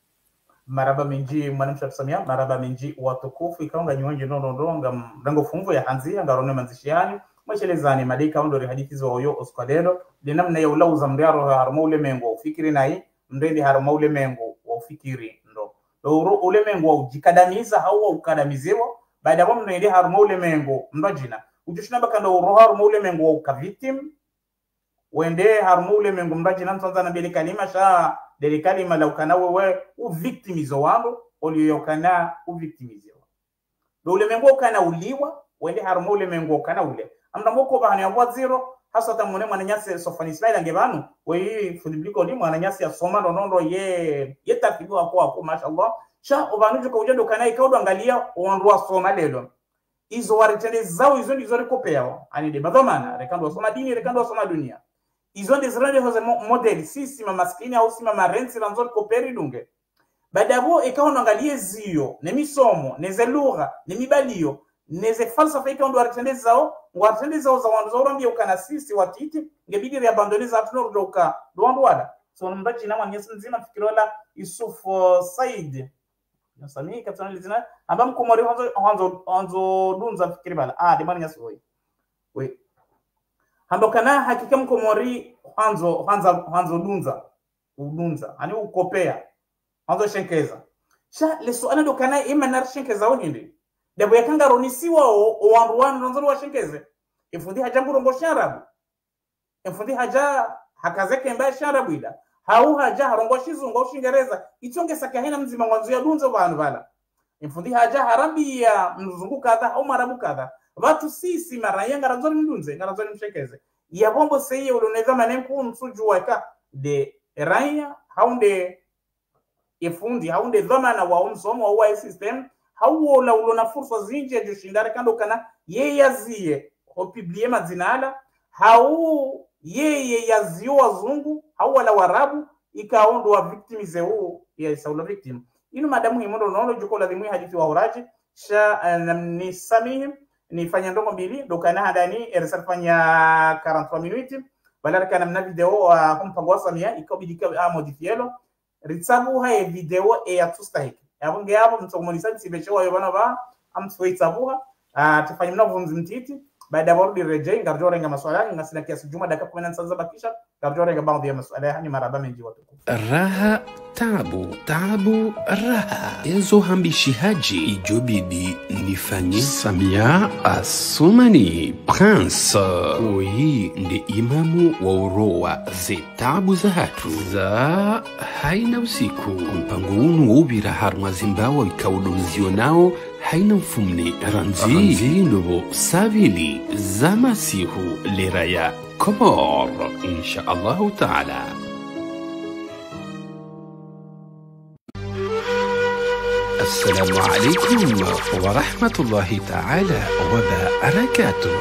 maraba minji mwanamsha tusamia maraba minji watukufu ikaunga nyonje ndonga mrango fungo ya hanzia ngarone manzishiani mweshelezani madika ondori hadithi zo oyo oskadelo dinamna ya ulauza mriaro harmo ule mengo ufikiri nai mrendi harmo ule mengo ufikiri ndo ule mengo ujikadamiza au ukadamiziwa baada ya mrendi harmo ule mengo ndojina ujushina bakanda uro harmo ule mengo ukavictim wende harmo ule mengo ndojina ntonza na bele kalima sha dele kalima la ukana wewe uvictimizo wangu oliyokana uvictimiziwa ule mengo ukana uliwa wende harmo ule mengo ukana ule amna moko bahani ya waziro hasa tamone mwananyasi sofani Ismail angebanu we fudibliko ndi mwananyasi ya soma nondo ye tafiwa kwa mashallah sha obanujo ko ujendo kana ikaudo angalia ondwa soma lelo izo waritende zao izo ndizo rikopeo ani de badamana rekando soma dini rekando soma dunia izo ndizo hoze model sisi mamaskini au sima marensi ranzo koperi dunge badabo ikaona angalie zio ne misomo ne zelugha ne mibalio neze falsafa ikaondo waritende zao za wanzo rambia ukana sisi watiti ngebidi abandoniza atuno roka doandwala so mbaji na mwanyesi nzima fikirola Yusuf Said nasami katana zina amba mkomori hanzo dunza fikiri bala de mani nyasi we hamba kana hakika mkomori hanzo dunza ani ukopea hanzo shenkeza sha leso ana dokana imana shenkeza oninde dabo yakanga ronisiwa o wandu nzoro washinkeze ifundi haja mburongo sharabu ifundi haja hakazeke mbaya sharabu ila hau haja harongo shizungo ushingereza itonge sakahena mzima mwanzo ya dunzo bantu bala ifundi haja harambi ya mzungu kadha au marabu kadha watu sisi maraya ngarazoni mdunze ngarazoni mshekeze ya bombo seye uloneza manenku msuju waka de raya haunde ifundi haunde dhamana wa umsomo wa system hauo la ulona fursa zinje joshindare kando kana ye yazie opiblie mazinala hau ye yazio wazungu hau wala warabu ikaondo wa victimize huo ya saula victim inu madamu himondo nono juko la dhimu hadithi wa uraji sha ni samihim ni fanya ndongo mbili dokana hadani ersafanya 43 minutes balara kana mna video kumpango samia ikobidika modifielo ritsabu ha video ya tustahiki abunge yabo mtokomonisa sibesho wayo bana ba amtsoitsabuha tufanye mnavunzi mtiti baada ya warudi rejea ngarjore nga maswala ngasina kiasi juma dakika 10 bakisha ngarjore nga baadhi ya maswala yani maraba mengi watukufu raha tabu raha ezo hambishi haji ijobidi nifanye Samia Asumani Prince oyi ndi imamu wa urowa ze tabu za hatu za haina usiku mpango unu ubira harma zimbawa ikaudumzio nao haina mfumni ranzi ndobo sabili za masihu liraya Komor insha Allahu ta'ala. السلام عليكم ورحمة الله تعالى وبركاته.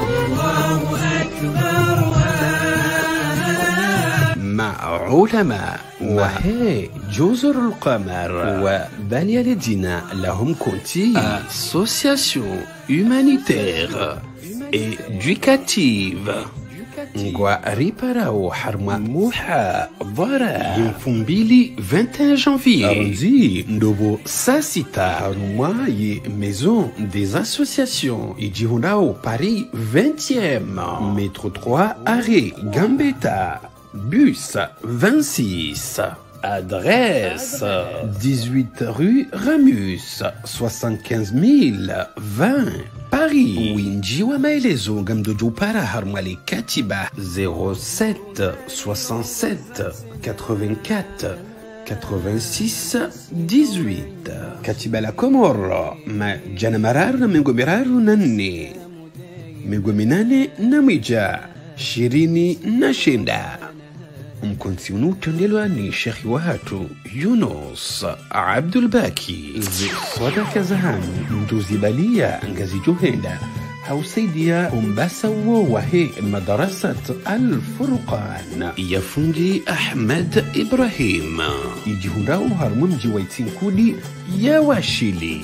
مع علماء وهي جزر القمر وبني الذين لهم كونتي association humanitaire éducative Ngwa riparao harma muha dhara Yinfumbili 21 janvier Arunzi ndobo sasita Haruma ye maison des associations Ijihundao Paris 20e Métro 3 arrêt Gambetta Bus 26 Adresse 18 rue Ramus 75 020 Paris. Winji wa maelezo ngamdojo para harmali katiba 07 67 84 86 18. Katiba la Komoro ma jana mararu na mengo miraru na nne mengo minane na mwija 20 na shenda. Mkonsi unutendelwa ni Shekhi watu Yunus Abdul Baki Sadaka Zahani Mduzi Balia Ngazi Juhenda hausaidia Mombasa wahe Madarasat Al-Furqan yafundi Ahmed Ibrahim ijihundao harmu mji wa Itinkudi ya Washili.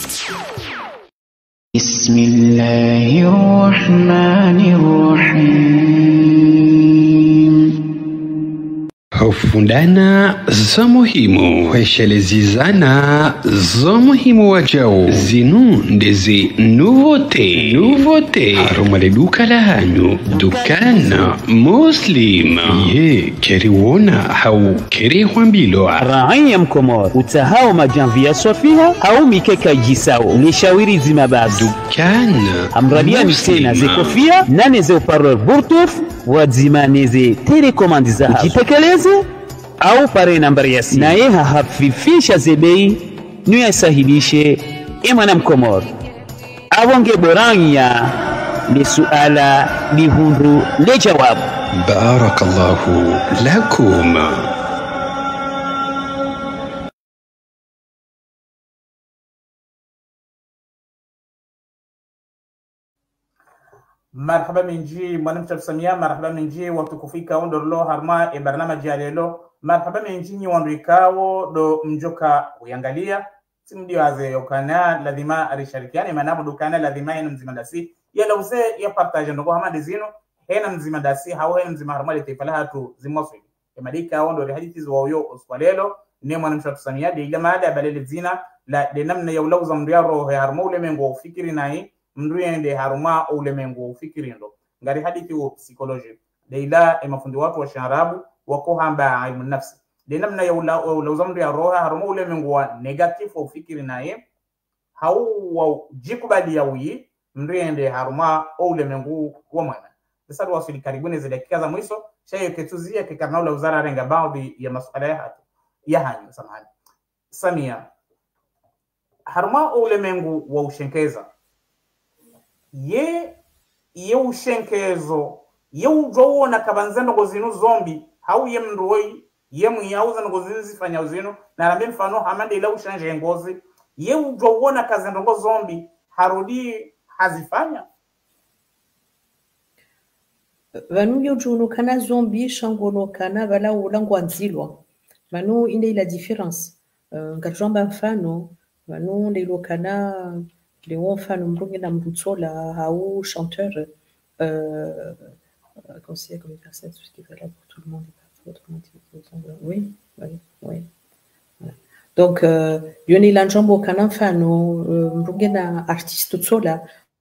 Bismillahirrahmanirrahim. Hufundana za muhimu kweshelezizana za muhimu wajao zinu ndezi nuvote harumale duka la hanyu dukana muslim ye keriwona hau keri hwambilo Raani ya Mkomoro utahao majanvia sofia hau mikeka jisao ni shawiri zimabazu dukana amradia mitena ze kofia nane ze uparlor burtuf wadzimaneze telekomandi za hafu jitekeleze au pare nambari ya simu na yeha hafifisha zebei nuya sahilishe imana Mkomoro awonge boranya li suala li hundu le jawabu. Barakallahu lakum. مرحبا من جي مانمتر سميا مرحبا من جي وتكفيكا وندرلو هرما برنامج جاليلو مرحبا من جي وانريكاو دو مجوكا ويانغاليا simdio aze yokana lazima arishirikiane manamu dukana lazima ina mzima dasi ya lauze ya partage ndo hama dizino hena mzima dasi hawo hena mzima harmali tefala hatu zimoswi emadika wondo ri hadithi zwayo oswalelo ne mwanamsha tusamia de ile maada balele zina la de namna ya ulauza mndu ya roho ya harma ule mengo fikiri nai mndu yende harma ule mengo fikiri ndo ngari hadithi wa psychology de ila mafundi watu wa sharabu wako hamba ilmu nafsi de namna ya ulauza mndu ya roho harma ule mengo wa negative wa fikiri naye hau jikubali ya wi mndu yende harma ule mengo wa mwana. Sasa wasili karibuni zile dakika za mwisho shayo ketuzia kikarna ula uzara renga baadhi ya masuala ya hatu ya hanyu samahani Samia harma ule mengu wa ushenkeza ye ushenkezo ye ujoona kabanzano gozinu zombi hau ye mndoi ye muyauza ngozinu zifanya uzinu na rambe mfano hamande ila ushanje ngozi ye ujoona kazendo zombi harudi hazifanya vanu yojuno kana zombi shangono kana bala ulangwanzilwa vanu inde la différence ngajamba mfano vanu ndilo kana le mfano mrungi na mbutsola au chanteur conseiller comme personne tout ce qui est valable pour tout le monde et pas pour tout le monde. Oui. Voilà. Donc yoni la njombo kana mfano mrungi na artiste tsola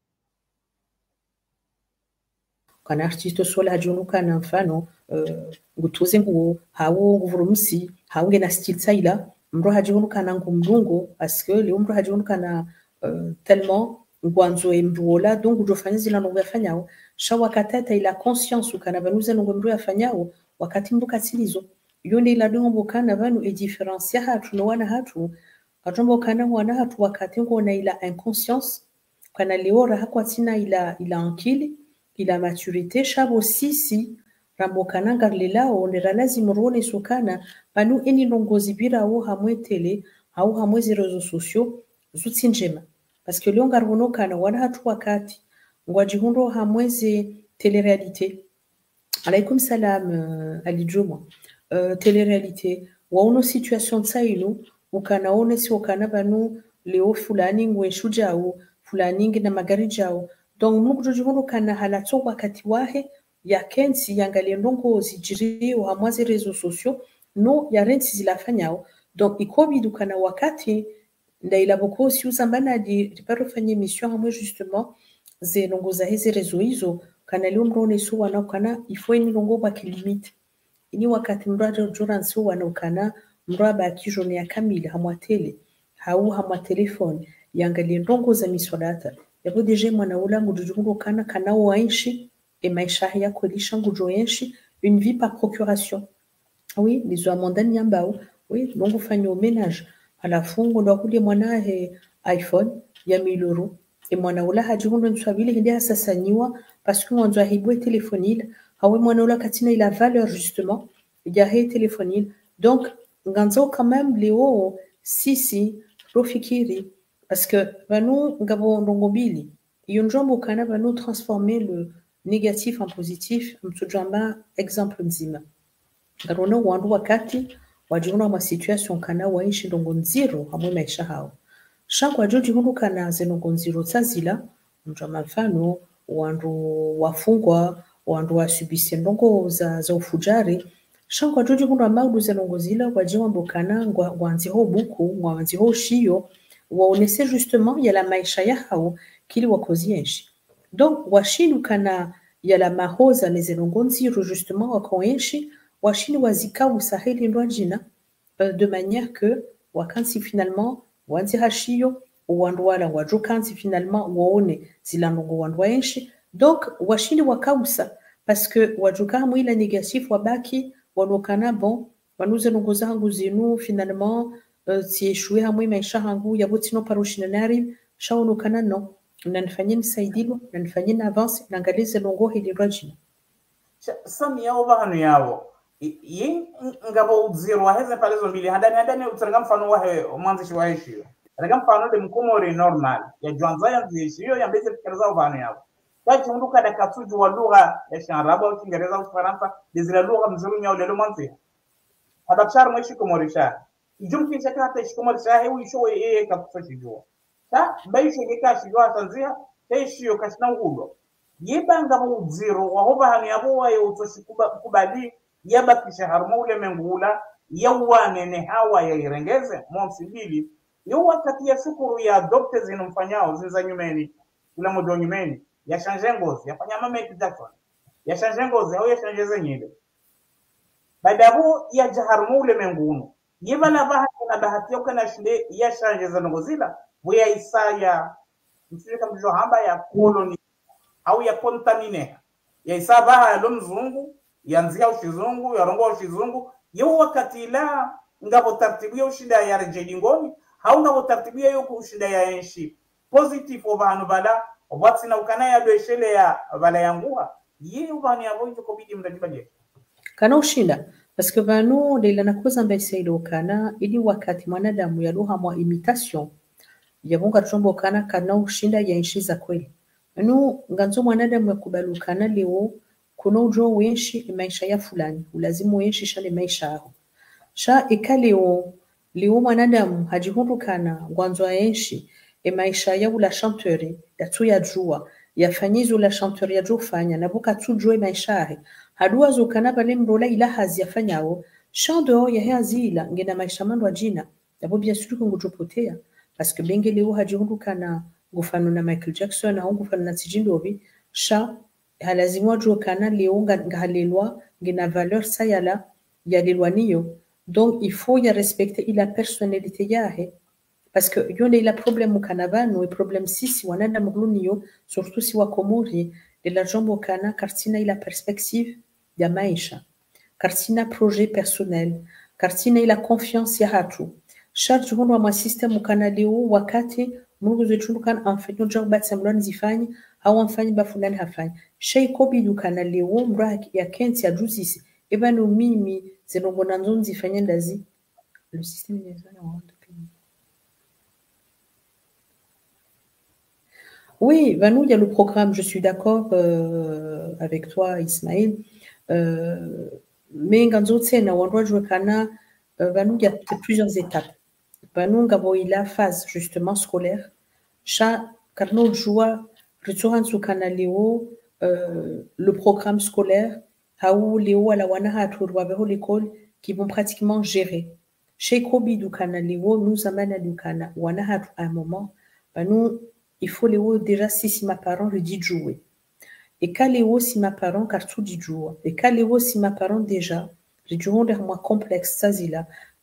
kana artiste sola hajunu kana mfano ngutuze nguo hawo nguvurumsi haunge na style saila mro hajunu kana ngumrungo parce que le mro hajunu kana tellement ngwanzo embola donc ujofanya zila ndo yafanyao shawakatata ila conscience ukana banuza ndo mro yafanyao wakati mbuka silizo yone ila ndo kana banu e difference hatu no wana hatu atombo kana wana hatu wakati ngona ila inconscience kana leora hakwa tina ila ankili ila maturité shabo sisi rambokana ngarlela ondera lazima rone sukana banu eni ndongozi bira au hamwe tele au hamwe réseaux sociaux zutsinjema parce que leo ngaruno kana wana hatu wakati ngwajihundo hamweze télé-réalité alaykum salam alijuma télé-réalité wa uno situation tsailo ukana one si ukana banu leo fulani ngwe shujao fulani ngina magari jao donc mungu jihundo kana halatso wakati wahe ya kensi yangalie ndongo zijirio hamwaze réseaux sociaux no ya rensi zilafanyao donc ikobi dukana wakati ndaila boko si usambana di riparo fanye mission hamwe justement ze ndongo za hizi réseaux hizo kana leo mrone so wana kana ifo ni ndongo ba kilimite ini wakati mrado joran so wana kana mraba akijone ya kamili hamwa tele hau hamwa telefoni yangalie ndongo za miswadata yabo deje mwana ula ngujujundo kana waishi et maisha yako lisha ngujoyenshi une vie par procuration. Oui, les amandani yambao. Oui, donc fanyo ménage à la fungo ndo kule mwana iPhone ya 1000 euros et mwana ula hajirundo nswabile hindi asasaniwa parce que mwanzo ahibwe téléphonile hawe mwana ula katina il a valeur justement ya téléphonile donc nganzo quand même leo sisi rofikiri parce que vanu ngabo ndongo mbili iyo njombo kana vanu transformer le négatif en positif mtujamba exemple nzima ngarono wandu wakati wajiona ma situation kana waishi ndongo nziro hamwe maisha hao shangwa joji hundu kana zenongo nziro tsazila mjama mfano wandu wafungwa wandu wasubise ndongo za ufujari shangwa joji hundu amaudu zenongo zila wajiwa mbokana wanzi ho buku wanzi ho shio waonese justement ya la maisha ya hao kili wakozienshi donc washindu kana ya la mahoza nezenongo nziro justement wakoenshi washini wazika usaheli ndo jina de manière que wakansi finalement wanzi hashio wandu wala wajukansi finalement waone zilanongo wandu waenshi donc washini wakausa parce que wajuka mwila négatif wabaki wanokana bon wanuze nongo zangu zinu finalement si échoué hamwe maisha hangu yabotino paroshinanari shaonokana no nanifanyeni saidilo nanifanyeni avance nangalize nongo hili rajina sami yao bahanu yao yin ngabo zero waheze palezo mbili hadani utsanga mfano wahe mwanzishi waheshi rega mfano de mkomori normal ya jwanza ya zishiyo ya mbeze fikiriza ubano yao kati mundu kada katuju wa lugha ya Kiarabu au Kiingereza au Kifaransa dizira lugha mzuri nyao lelo mwanzi hadakshar mwishi komorisha ijumki shaka hata ishikomorisha hewi isho yeye kapufashijua ta baisho geka shijua tanzia heishiyo kashina uhulo yeba ngabo zero wahoba hani yabo wayo utoshikuba kubali yaba kisha harmo ule mengula yawane ne hawa ya irengeze mwamsibili yo wakati ya shukuru ya doctors zinomfanyao zinza nyumeni ula modo nyumeni ya change ngozi yafanya mama Jackson ya change ngozi au ya change zenyile badabo ya jaharmo ule menguno yeba na bahati yako na shinde ya change za ngozila boya isaya msije kama jo hamba ya koloni au ya kontamine ya isaba ya mzungu yanzia ushizungu yarongo ushizungu yo wakati la ngabo tartibu yo shinda ya rejelingoni hauna utartibu yo kushinda ya enshi positive obanu bala obatsina ukana ya doeshele ya bala yanguha yi ubani yabo ikobidi mdajibaje kana ushinda parce que vanu de la cause ambaisaido kana ili wakati mwanadamu ya lugha mwa imitation yabonga chombo kana ushinda ya enshi za kweli anu nganzo mwanadamu yakubalukana leo kuna ujo wenshi maisha ya fulani ulazimu wenshi shale maisha yao sha ikaleo leo mwanadamu hajihundukana ngwanzo yenshi maisha ya ula chanteuri datu ya jua yafanyizo la chanteuri ya jofanya nabuka tujue maisha yake hadua zokana bale mrola ila hazi yafanyao chando ya hazila ngena maisha mando jina yabo bien sûr ngujopotea parce que benge leo hajihundukana ngufano na Michael Jackson au ngufano na Tijindovi sha halazimwa jokana leo ngahalelwa ngina valeur sayala ya lelwaniyo donc il faut y respecter la personnalité yahe parce que yone ila problème kanava no problème sisi wananda mgluniyo surtout si wakomori de la jambo kana kartina ila perspective ya maisha kartina projet personnel kartina ila confiance ya hatu charge hono wa system kana leo wakati mungu zetu kan amfanyo job batsamlon zifanye au amfanyi bafulani hafanyi shay kobi dukana leo mra ya kenti ya justice ebano mimi zenongo nanzo zifanye ndazi le système des Oui, Vanou, il y a le programme, je suis d'accord avec toi, Ismaël. Mais quand Vanou, il y a plusieurs étapes. Vanou, il y a la phase justement scolaire. Chaque carnot joie, retourne sous Canaleo, le programme scolaire, Haou, Léo, à la Wana, à l'école, qui vont pratiquement gérer. Chez Kobi du Canaleo, nous amène à du Cana, Wana, à un moment, Vanou, il faut les hauts déjà si ma parent le dit jouer. Et quand les hauts si ma parent car tout dit jouer. Et quand les hauts si ma parent déjà, les joueurs de moi complexe ça zila.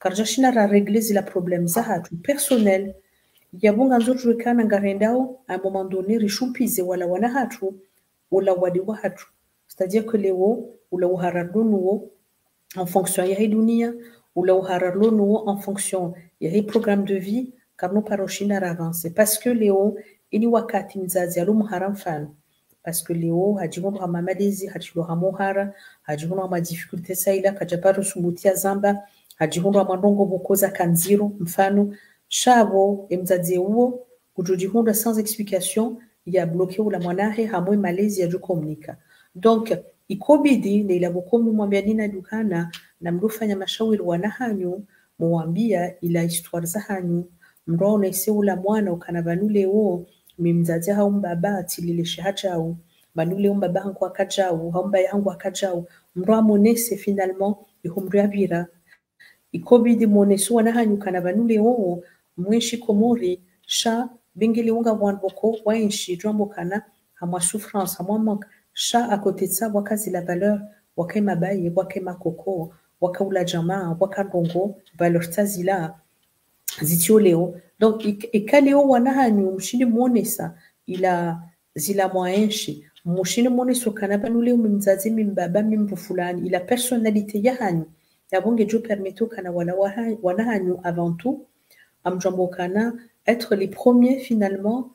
karjashina ra régler zila problème za hatu personnel ya bunga nzuri kana ngarendao à un moment donné rishumpize wala wana hatu wala wadi wa hatu c'est-à-dire que leo wala uharardonuo en fonction ya dunia wala uharardonuo en fonction ya programme de vie karno paroshina avance parce que leo ini wakati mzazi alumu haramfano parce que leo hajihono hama malezi hajilo hamohara hajihono hama difficulté saila kajaparo subutia zamba hajihono hama ndongo bokoza kanziro mfano shabo mzazi uo kujujihunda sans explication ya bloqué ou la mwanahe hamwe malezi ya jukomunika donc ikobidi na ila bokomi mwambia nina dukana na mdufanya mashawiri wanahanyu muambia ila histoire za hanyu mrona iseula mwana ukanabanule uo mimzazi hao mbaba atilileshe hachao banule mbaba hangu akajao haumba yangu akajao mro amonese finalement ihumriabira ikobidi monesu wanahanyu kanabanule uo mweshi komori sha bingili unga wanboko wainshi jombo kana hamwa souffrance hamwa manque sha à côté de ça wakazi la valeur wakema baye wakema koko wakaula jamaa wakandongo valeur tazila zitio leo donc ikaleo wanahanyu mshini monesa ila zila mwaenshi mshini moneso kana banule mzazi mimbaba mimbu fulani ila personnalité ya hanyu yabonge jo permetto kana wanahanyu avant tout amjambokana être les premiers finalement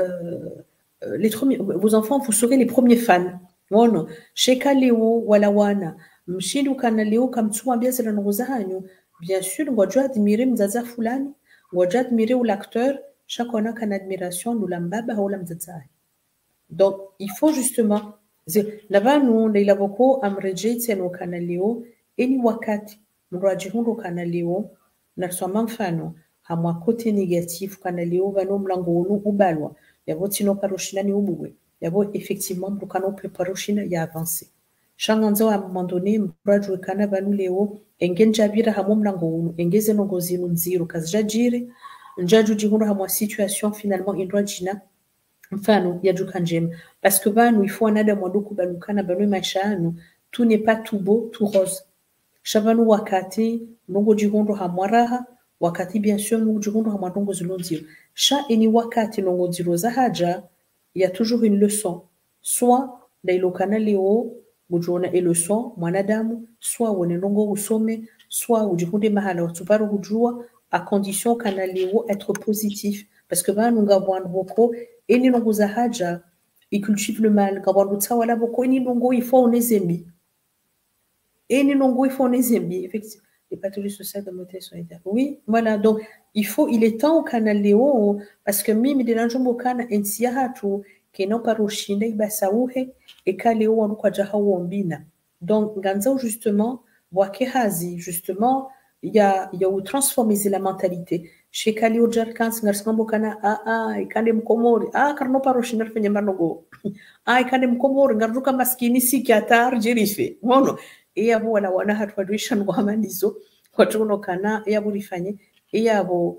les premiers vos enfants vous serez les premiers fans wono sheka leo wala wana mshindu kana leo kamtsua biasa na ngozahanyu bien sûr ngojua admirer mzaza fulani ngojua admirer l'acteur chacun a une admiration nous lambaba ou lamzaza donc il faut justement là-bas nous les lavoko amreje tseno kana leo eni wakati mrajihundu kana leo na soma mfano hamwa kote négatif kana leo vano mlango unu ubalwa yabo tino paroshina ni ubuwe yabo effectivement mukano preparoshina ya avancer shanganzo à un moment donné mrajwe kana vanu leo engenjabira hamwa mlango unu engeze nongozinu nziro kazjajire njaju jihundu hamwa situation finalement indwajina mfano ya jukanjem parce que vanu il faut anada mwaduku balukana banu maisha anu tout n'est pas tout beau tout rose shavanu wakati nongo jihundu hamwa raha wakati bien sûr nous jihundu hamwa ndongo zulonziro sha eni wakati nongo ziro za haja il y a toujours une leçon soit dailokana leo gujona e leçon mwanadamu soit wone ndongo usome soit ujihunde mahala watubaro hujua à condition kana leo être positif parce que ba nunga bwan boko eni ndongo za haja il cultive le mal kabwandu tsawala boko eni ndongo il faut onezembi eni ndongo il faut onezembi effectivement les pathologies sociales de moteur solidaire. Oui, voilà. Donc, il est temps au canal Léo, parce que mimi de l'anjombo kana ensia hatu, ke non paroshinde ibasauhe, et ka Léo anu kwa jaha wombina. Donc, ganzao justement, wake hazi, justement, il y a où transformer la mentalité. Chez Kaleo Jarkans, ngarskambo kana, et kande mkomori, karno paroshinde fenye manogo. Et kande mkomori, ngarduka maskini sikiatar jerife. Mono. Eyabo wala wana hatwadwisha ngwamanizo watuno kana eyabo rifanye eyabo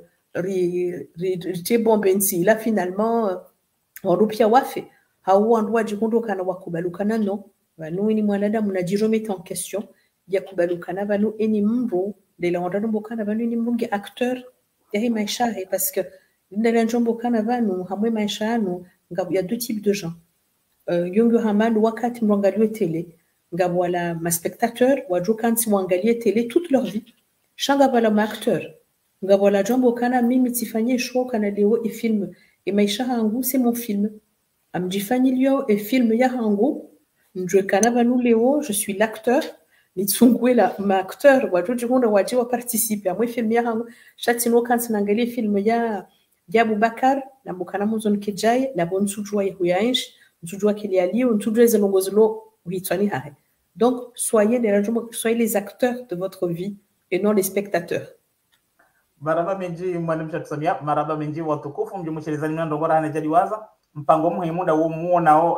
rite bombensi la finalement warupia wafe hao wandu wajikundukana wakubalukana no vanu ni mwanadamu na jirometa en question ya kubalukana vanu eni mru de la ondano bokana vanu ni mrungi acteur ya maisha parce que ndele njombo kana vanu hamwe maisha anu il y a deux types de gens yungu hamanu wakati mwangalio tele ngabwala ma spectateur wajukansi wangalie télé toute leur vie shanga bala ma acteur ngabwala jombo kana mimi tifanye show kana leo e film e maisha hangu c'est mon film amjifanye leo e film ya hangu njwe kana banu leo je suis l'acteur nitsungwe la ma acteur wajujikunda wajiwa participer moi film ya hangu shatino kansi nangalie film ya Abubakar na bukana muzon kijaye na bonsujwa ya huyainsh nsujwa kilialio nsujwa zelongozlo donc, soyez les acteurs de votre vie et non les spectateurs. Maraba menji mwalimu Chatusania, maraba menji watukufu mjumushirizaji mwendo bora hanejaliwaza mpango muhimu da umuonao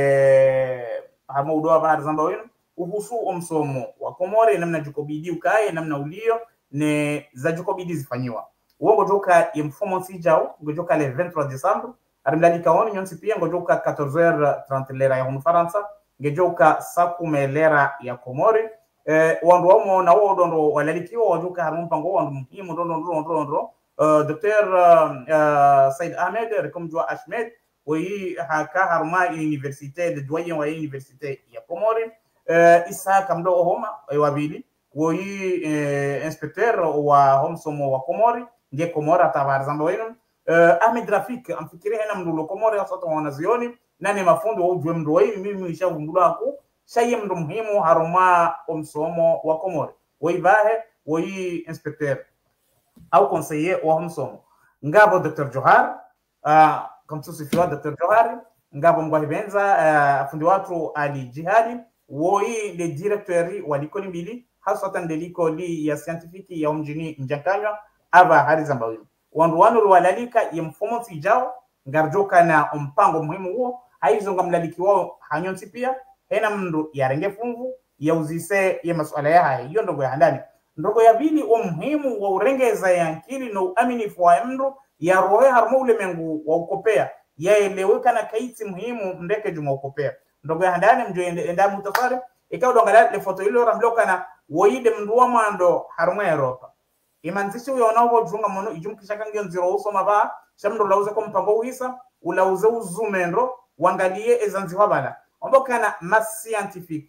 hama udoa bahari zamba wenu uhusu umsomo wa Komore namna jukobidi ukaye namna ulio ne za jukobidi zifanyiwa uongo joka mfumo sijao ngojoka le 23 December arimlali kaoni nyonsi pia ngojoka 14h30 lera ya Faransa ngejoka sakume lera ya Komore wandu wamo na wo dondo walalikiwa wajuka harmu mpango wandu muhimu dondo Dr. Said Ahmed rekomjwa Ahmed وهي هكا هرما université de doyen wa université ya Komori Isa kamdo homa wabili وهي inspecteur wa homsomo wa Komori ndiye Komora tabarzamba wenu Ahmed Rafik amfikiri hena mndulo Komori asata wanazioni nani mafundo ujwe mndu wai mimi nishavundula ku shaye mndu muhimu haruma homsomo wa Komori ويباه وهي inspecteur au conseiller wa homsomo ngabo Dr. Johar kama tusifiwa Dr. Johari ngabo mgwahibenza fundi watu ali jihadi woi le directeur wa likoli mbili hasatan de likoli ya scientifique ya umjini njakanywa aba harizamba wino wandu wanu walalika ya mfumo tijao ngarjoka na mpango muhimu huo haizo ngamlaliki wao hanyonsi pia hena mndu ya renge fungu ya uzise ya masuala ya haya hiyo ndogo ya handani ndogo ya bili muhimu wa urengeza ya nkili na uaminifu wa mndu ya rohe harmo ule mengu wa ukopea yaeleweka na kaiti muhimu ndeke juma ukopea ndogo ya handani mjo enda mutafari ikaw dongala le foto ile ramloka na woyide mnduwa mando harmo Europa imanzishi uyo nawo junga mono ijumkisha kangi nziro usoma ba shamndo lauze ko mpango uhisa ulauze uzumendo wangalie ezanziwa bala ombokana mas scientifique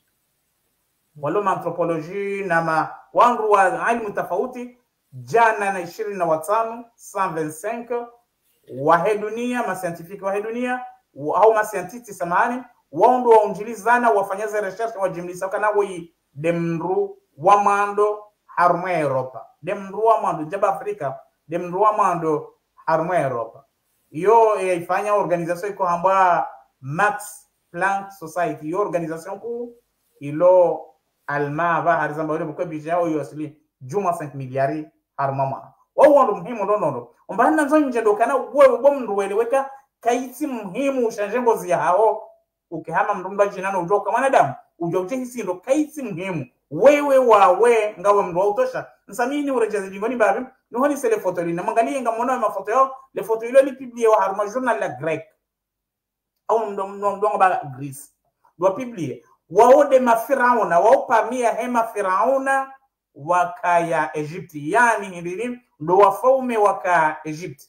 walo anthropologie na ma wangu wa elimu tofauti jana na 25 125 wahedunia masientifiki wahedunia au masientiti samani waundu waunjilizana wafanyaza research wajimlisa kana woi demru wa mando harma Europa demru wa mando jaba Afrika demru wa mando harma Europa yo ifanya organisation iko hamba Max Planck Society yo organisation ku ilo alma ba harizamba wale bukwe bijao yo asili juma 5 miliari harmama wawo muhimu ndondo ombana nzonje dokana wewe bomndu weleweka kaiti muhimu ushanjengo zia hao ukihama mndumba jinana ujoka mwanadamu ujoje hisindo kaiti muhimu wewe wawe ngawe mndu utosha nsamini urejeza jingoni babe nohoni sele foto lina mangalie ngamona mafoto yao le foto ile ni publié wa harma journal la grec au ndongo ba Greece do publié wao de mafirauna wao pamia hema firauna wakaya Egypti yani hindini ndo wafaume waka Egypti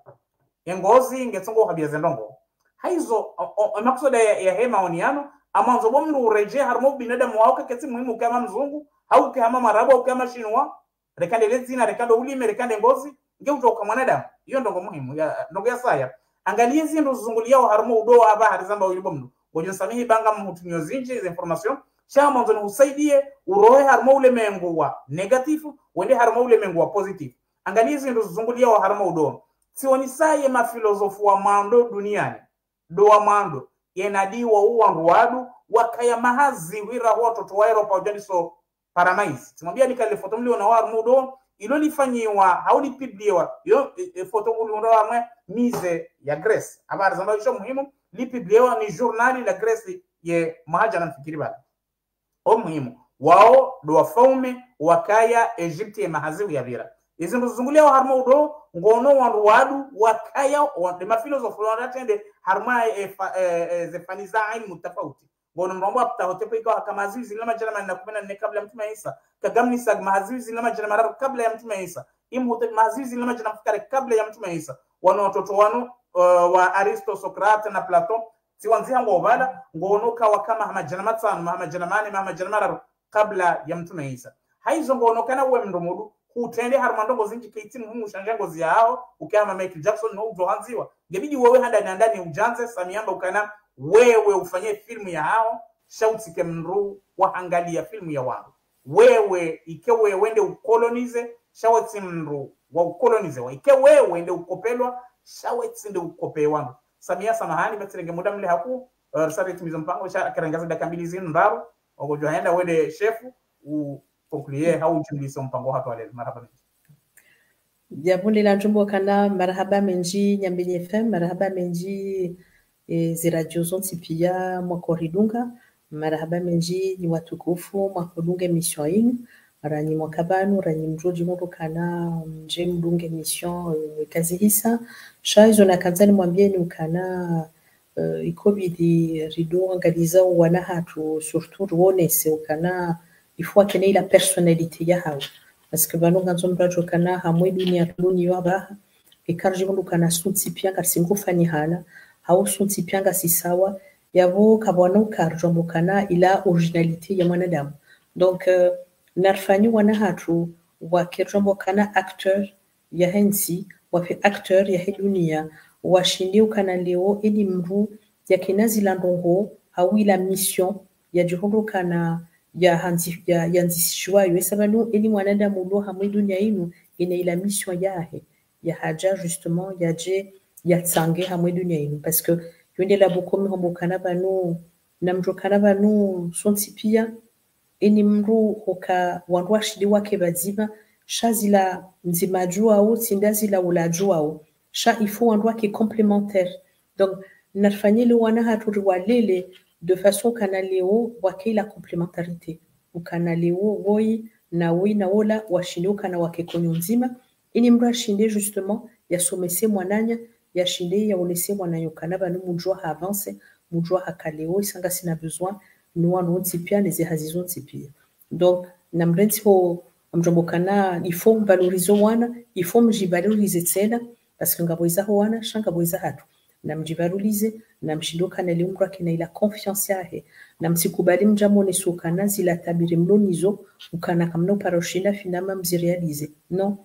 yengozi ngetongo habia zendongo haizo makusuda ya hema oniano amanzo bomnu ureje harmo binadamu wao kati muhimu kama mzungu au kama marabu au kama shinwa rekande lezina rekande ulime rekande ngozi ngeutoka mwanadamu hiyo ndongo muhimu ya ndongo ya saya angalie zindo zunguliao harmo udo aba harizamba ulibomnu gojo samihi banga mhutunyo zinje za information chama mwanzo usaidie urohe harmo ule mengu wa negative wende harmo ule mengu wa positive angalie zindo zunguliao harmo udo sioni saye mafilosofu wa mando duniani do wa mando yenadiwa uwandu wadu wakaya mahazi wira watoto wa Europa ujaniso paramais tumwambia nikale foto mlio na war mudo ilo lifanyiwa hauli pibliwa yo foto mlio na mwe mize ya Greece habari za maisha muhimu lipibliwa ni journali la Greece ye mahaja na fikiri bala o muhimu wao do wafaume wakaya Egypti ya mahazi ya vira izo ndozungulia harmo udo ngono wandu wadu wakaya wa mafilosofu wanatende harma zefaniza ilmu tofauti ngono mrombo apta hotepo ikawa kama azizi lama jana na 14 kabla ya mtume Isa kagamni sag mahazizi lama jana mara kabla ya mtume Isa imhote mahazizi lama jana fikare kabla ya mtume Isa wana watoto wanu wa Aristo Socrates na Plato siwanzia ngobada ngono kawa kama hamajana matano hamajana mane hamajana mara kabla ya mtume Isa haizo ngono kana uwe mndomudu utende harmandongo zinji kaiti muhimu shanjango ziao ukama Michael Jackson no ujohanziwa gebidi wewe handa ndani ujanze samiamba ukana wewe ufanye filmu ya hao shauti kemru waangalia filmu ya wao wewe ikewe wende ukolonize shauti mru wa ukolonize wa ikewe wende ukopelwa shauti ndio ukope wangu samia samahani batirenge muda mle haku risari timizo mpango sha karangaza dakambili zinu ndaro ogojo haenda wende shefu concluer hau jumlisa mpango hatu wale marhaba Jabunde la njumbo kana marhaba menji Nyambeni FM marhaba menji ziradio zonti pia mwakoridunga marhaba menji ni watukufu mwakodunga mission inu ranyi mwakabanu ranyi mjoji mwoto kana mje mdunge mission kazi hisa shaizo na kanzani mwambieni ukana ikobidi rido angaliza wana hatu surtout ruonese ukana il faut qu'il ait la personnalité ya hao parce que bano ganzo mrajo kana hamwe dunia dunia ba e karji mundu kana sunti pianga singufani hala hao sunti pianga si sawa yavo kabwana ukarjo mbukana ila originalité ya mwanadamu donc narfani wana hatu wakirjo mbukana acteur ya hensi wafe acteur ya dunia washindi ukana leo edi mru ya kinazi landongo hawila mission ya juhuru kana ya nzishwa yo sababu edi mwanadamu lo hamwe dunia inu ina ila mission yahe ya haja justement ya je ya tsange hamwe dunia inu parce que yonde la bokomi hombokana banu namjokana banu sontipia eni mru hoka wandu ashidi wake bazima shazila nzimajua au sindazila ulajua au sha il faut wandu wake complémentaire donc nafanyele wana haturi walele de façon kana leo wake la complémentarité ukana leo woi na wola washinde kana wake konyo nzima eni mru ashinde justement ya somese mwananya ya shinde ya olese mwananya kana banu mujua avance mujua hakaleo isanga sina besoin nous on tipia les hazizon tipia donc namrenti ho amjobokana il faut valoriser wana il faut mjivaloriser tsena parce que ngaboiza wana shanga boiza hatu namjivaloriser namshindoka na liumra kina ila confiance yahe namsikubali mjamone sokana zila tabiri mlonizo ukana kamno paroshinda finama mzirealize non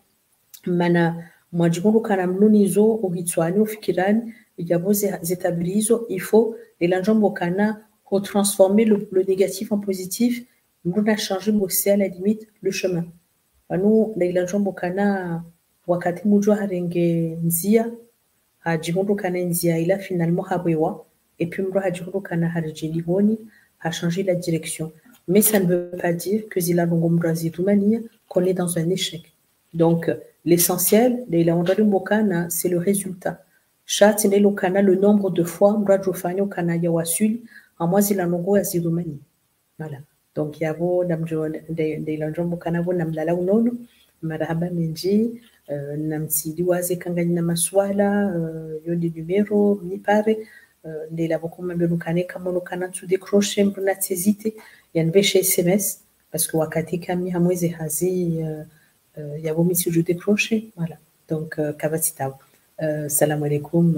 mana mwajikuru kana mlonizo uhitswani ufikirani yaboze zetabirizo il faut elanjombo kana pour transformer le négatif en positif, nous a changé à la limite le chemin. Nous, les gens bokana wakati mujua harenge nzia, hajimundu kana nzia ila finalement habwewa, et puis mro hajimundu kana harjeli honi, a changé la direction. Mais ça ne veut pas dire que zila longombrazi tumania qu'on est dans un échec. Donc, l'essentiel, les laondari bokana, c'est le résultat. Chatine lokana le nombre de fois mrajo fanyo kana yawasul amwazi la nongo ya zidumani voilà donc yavo namjo de lanjombo kanavo namlala unono marahaba menji namsidi waze kangani na maswala yodi numero ni pare de la boko mambelukane kamono kana tu décrocher mbona tsezite yanveshe SMS parce que wakati kami hamweze hazi yavo misi je décrocher voilà donc kavatita salam alaikum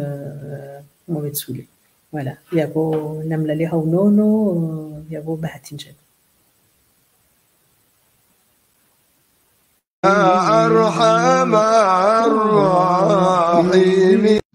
Mohamed voilà yabo namlale haunono yabo bahati njema أرحم الراحمين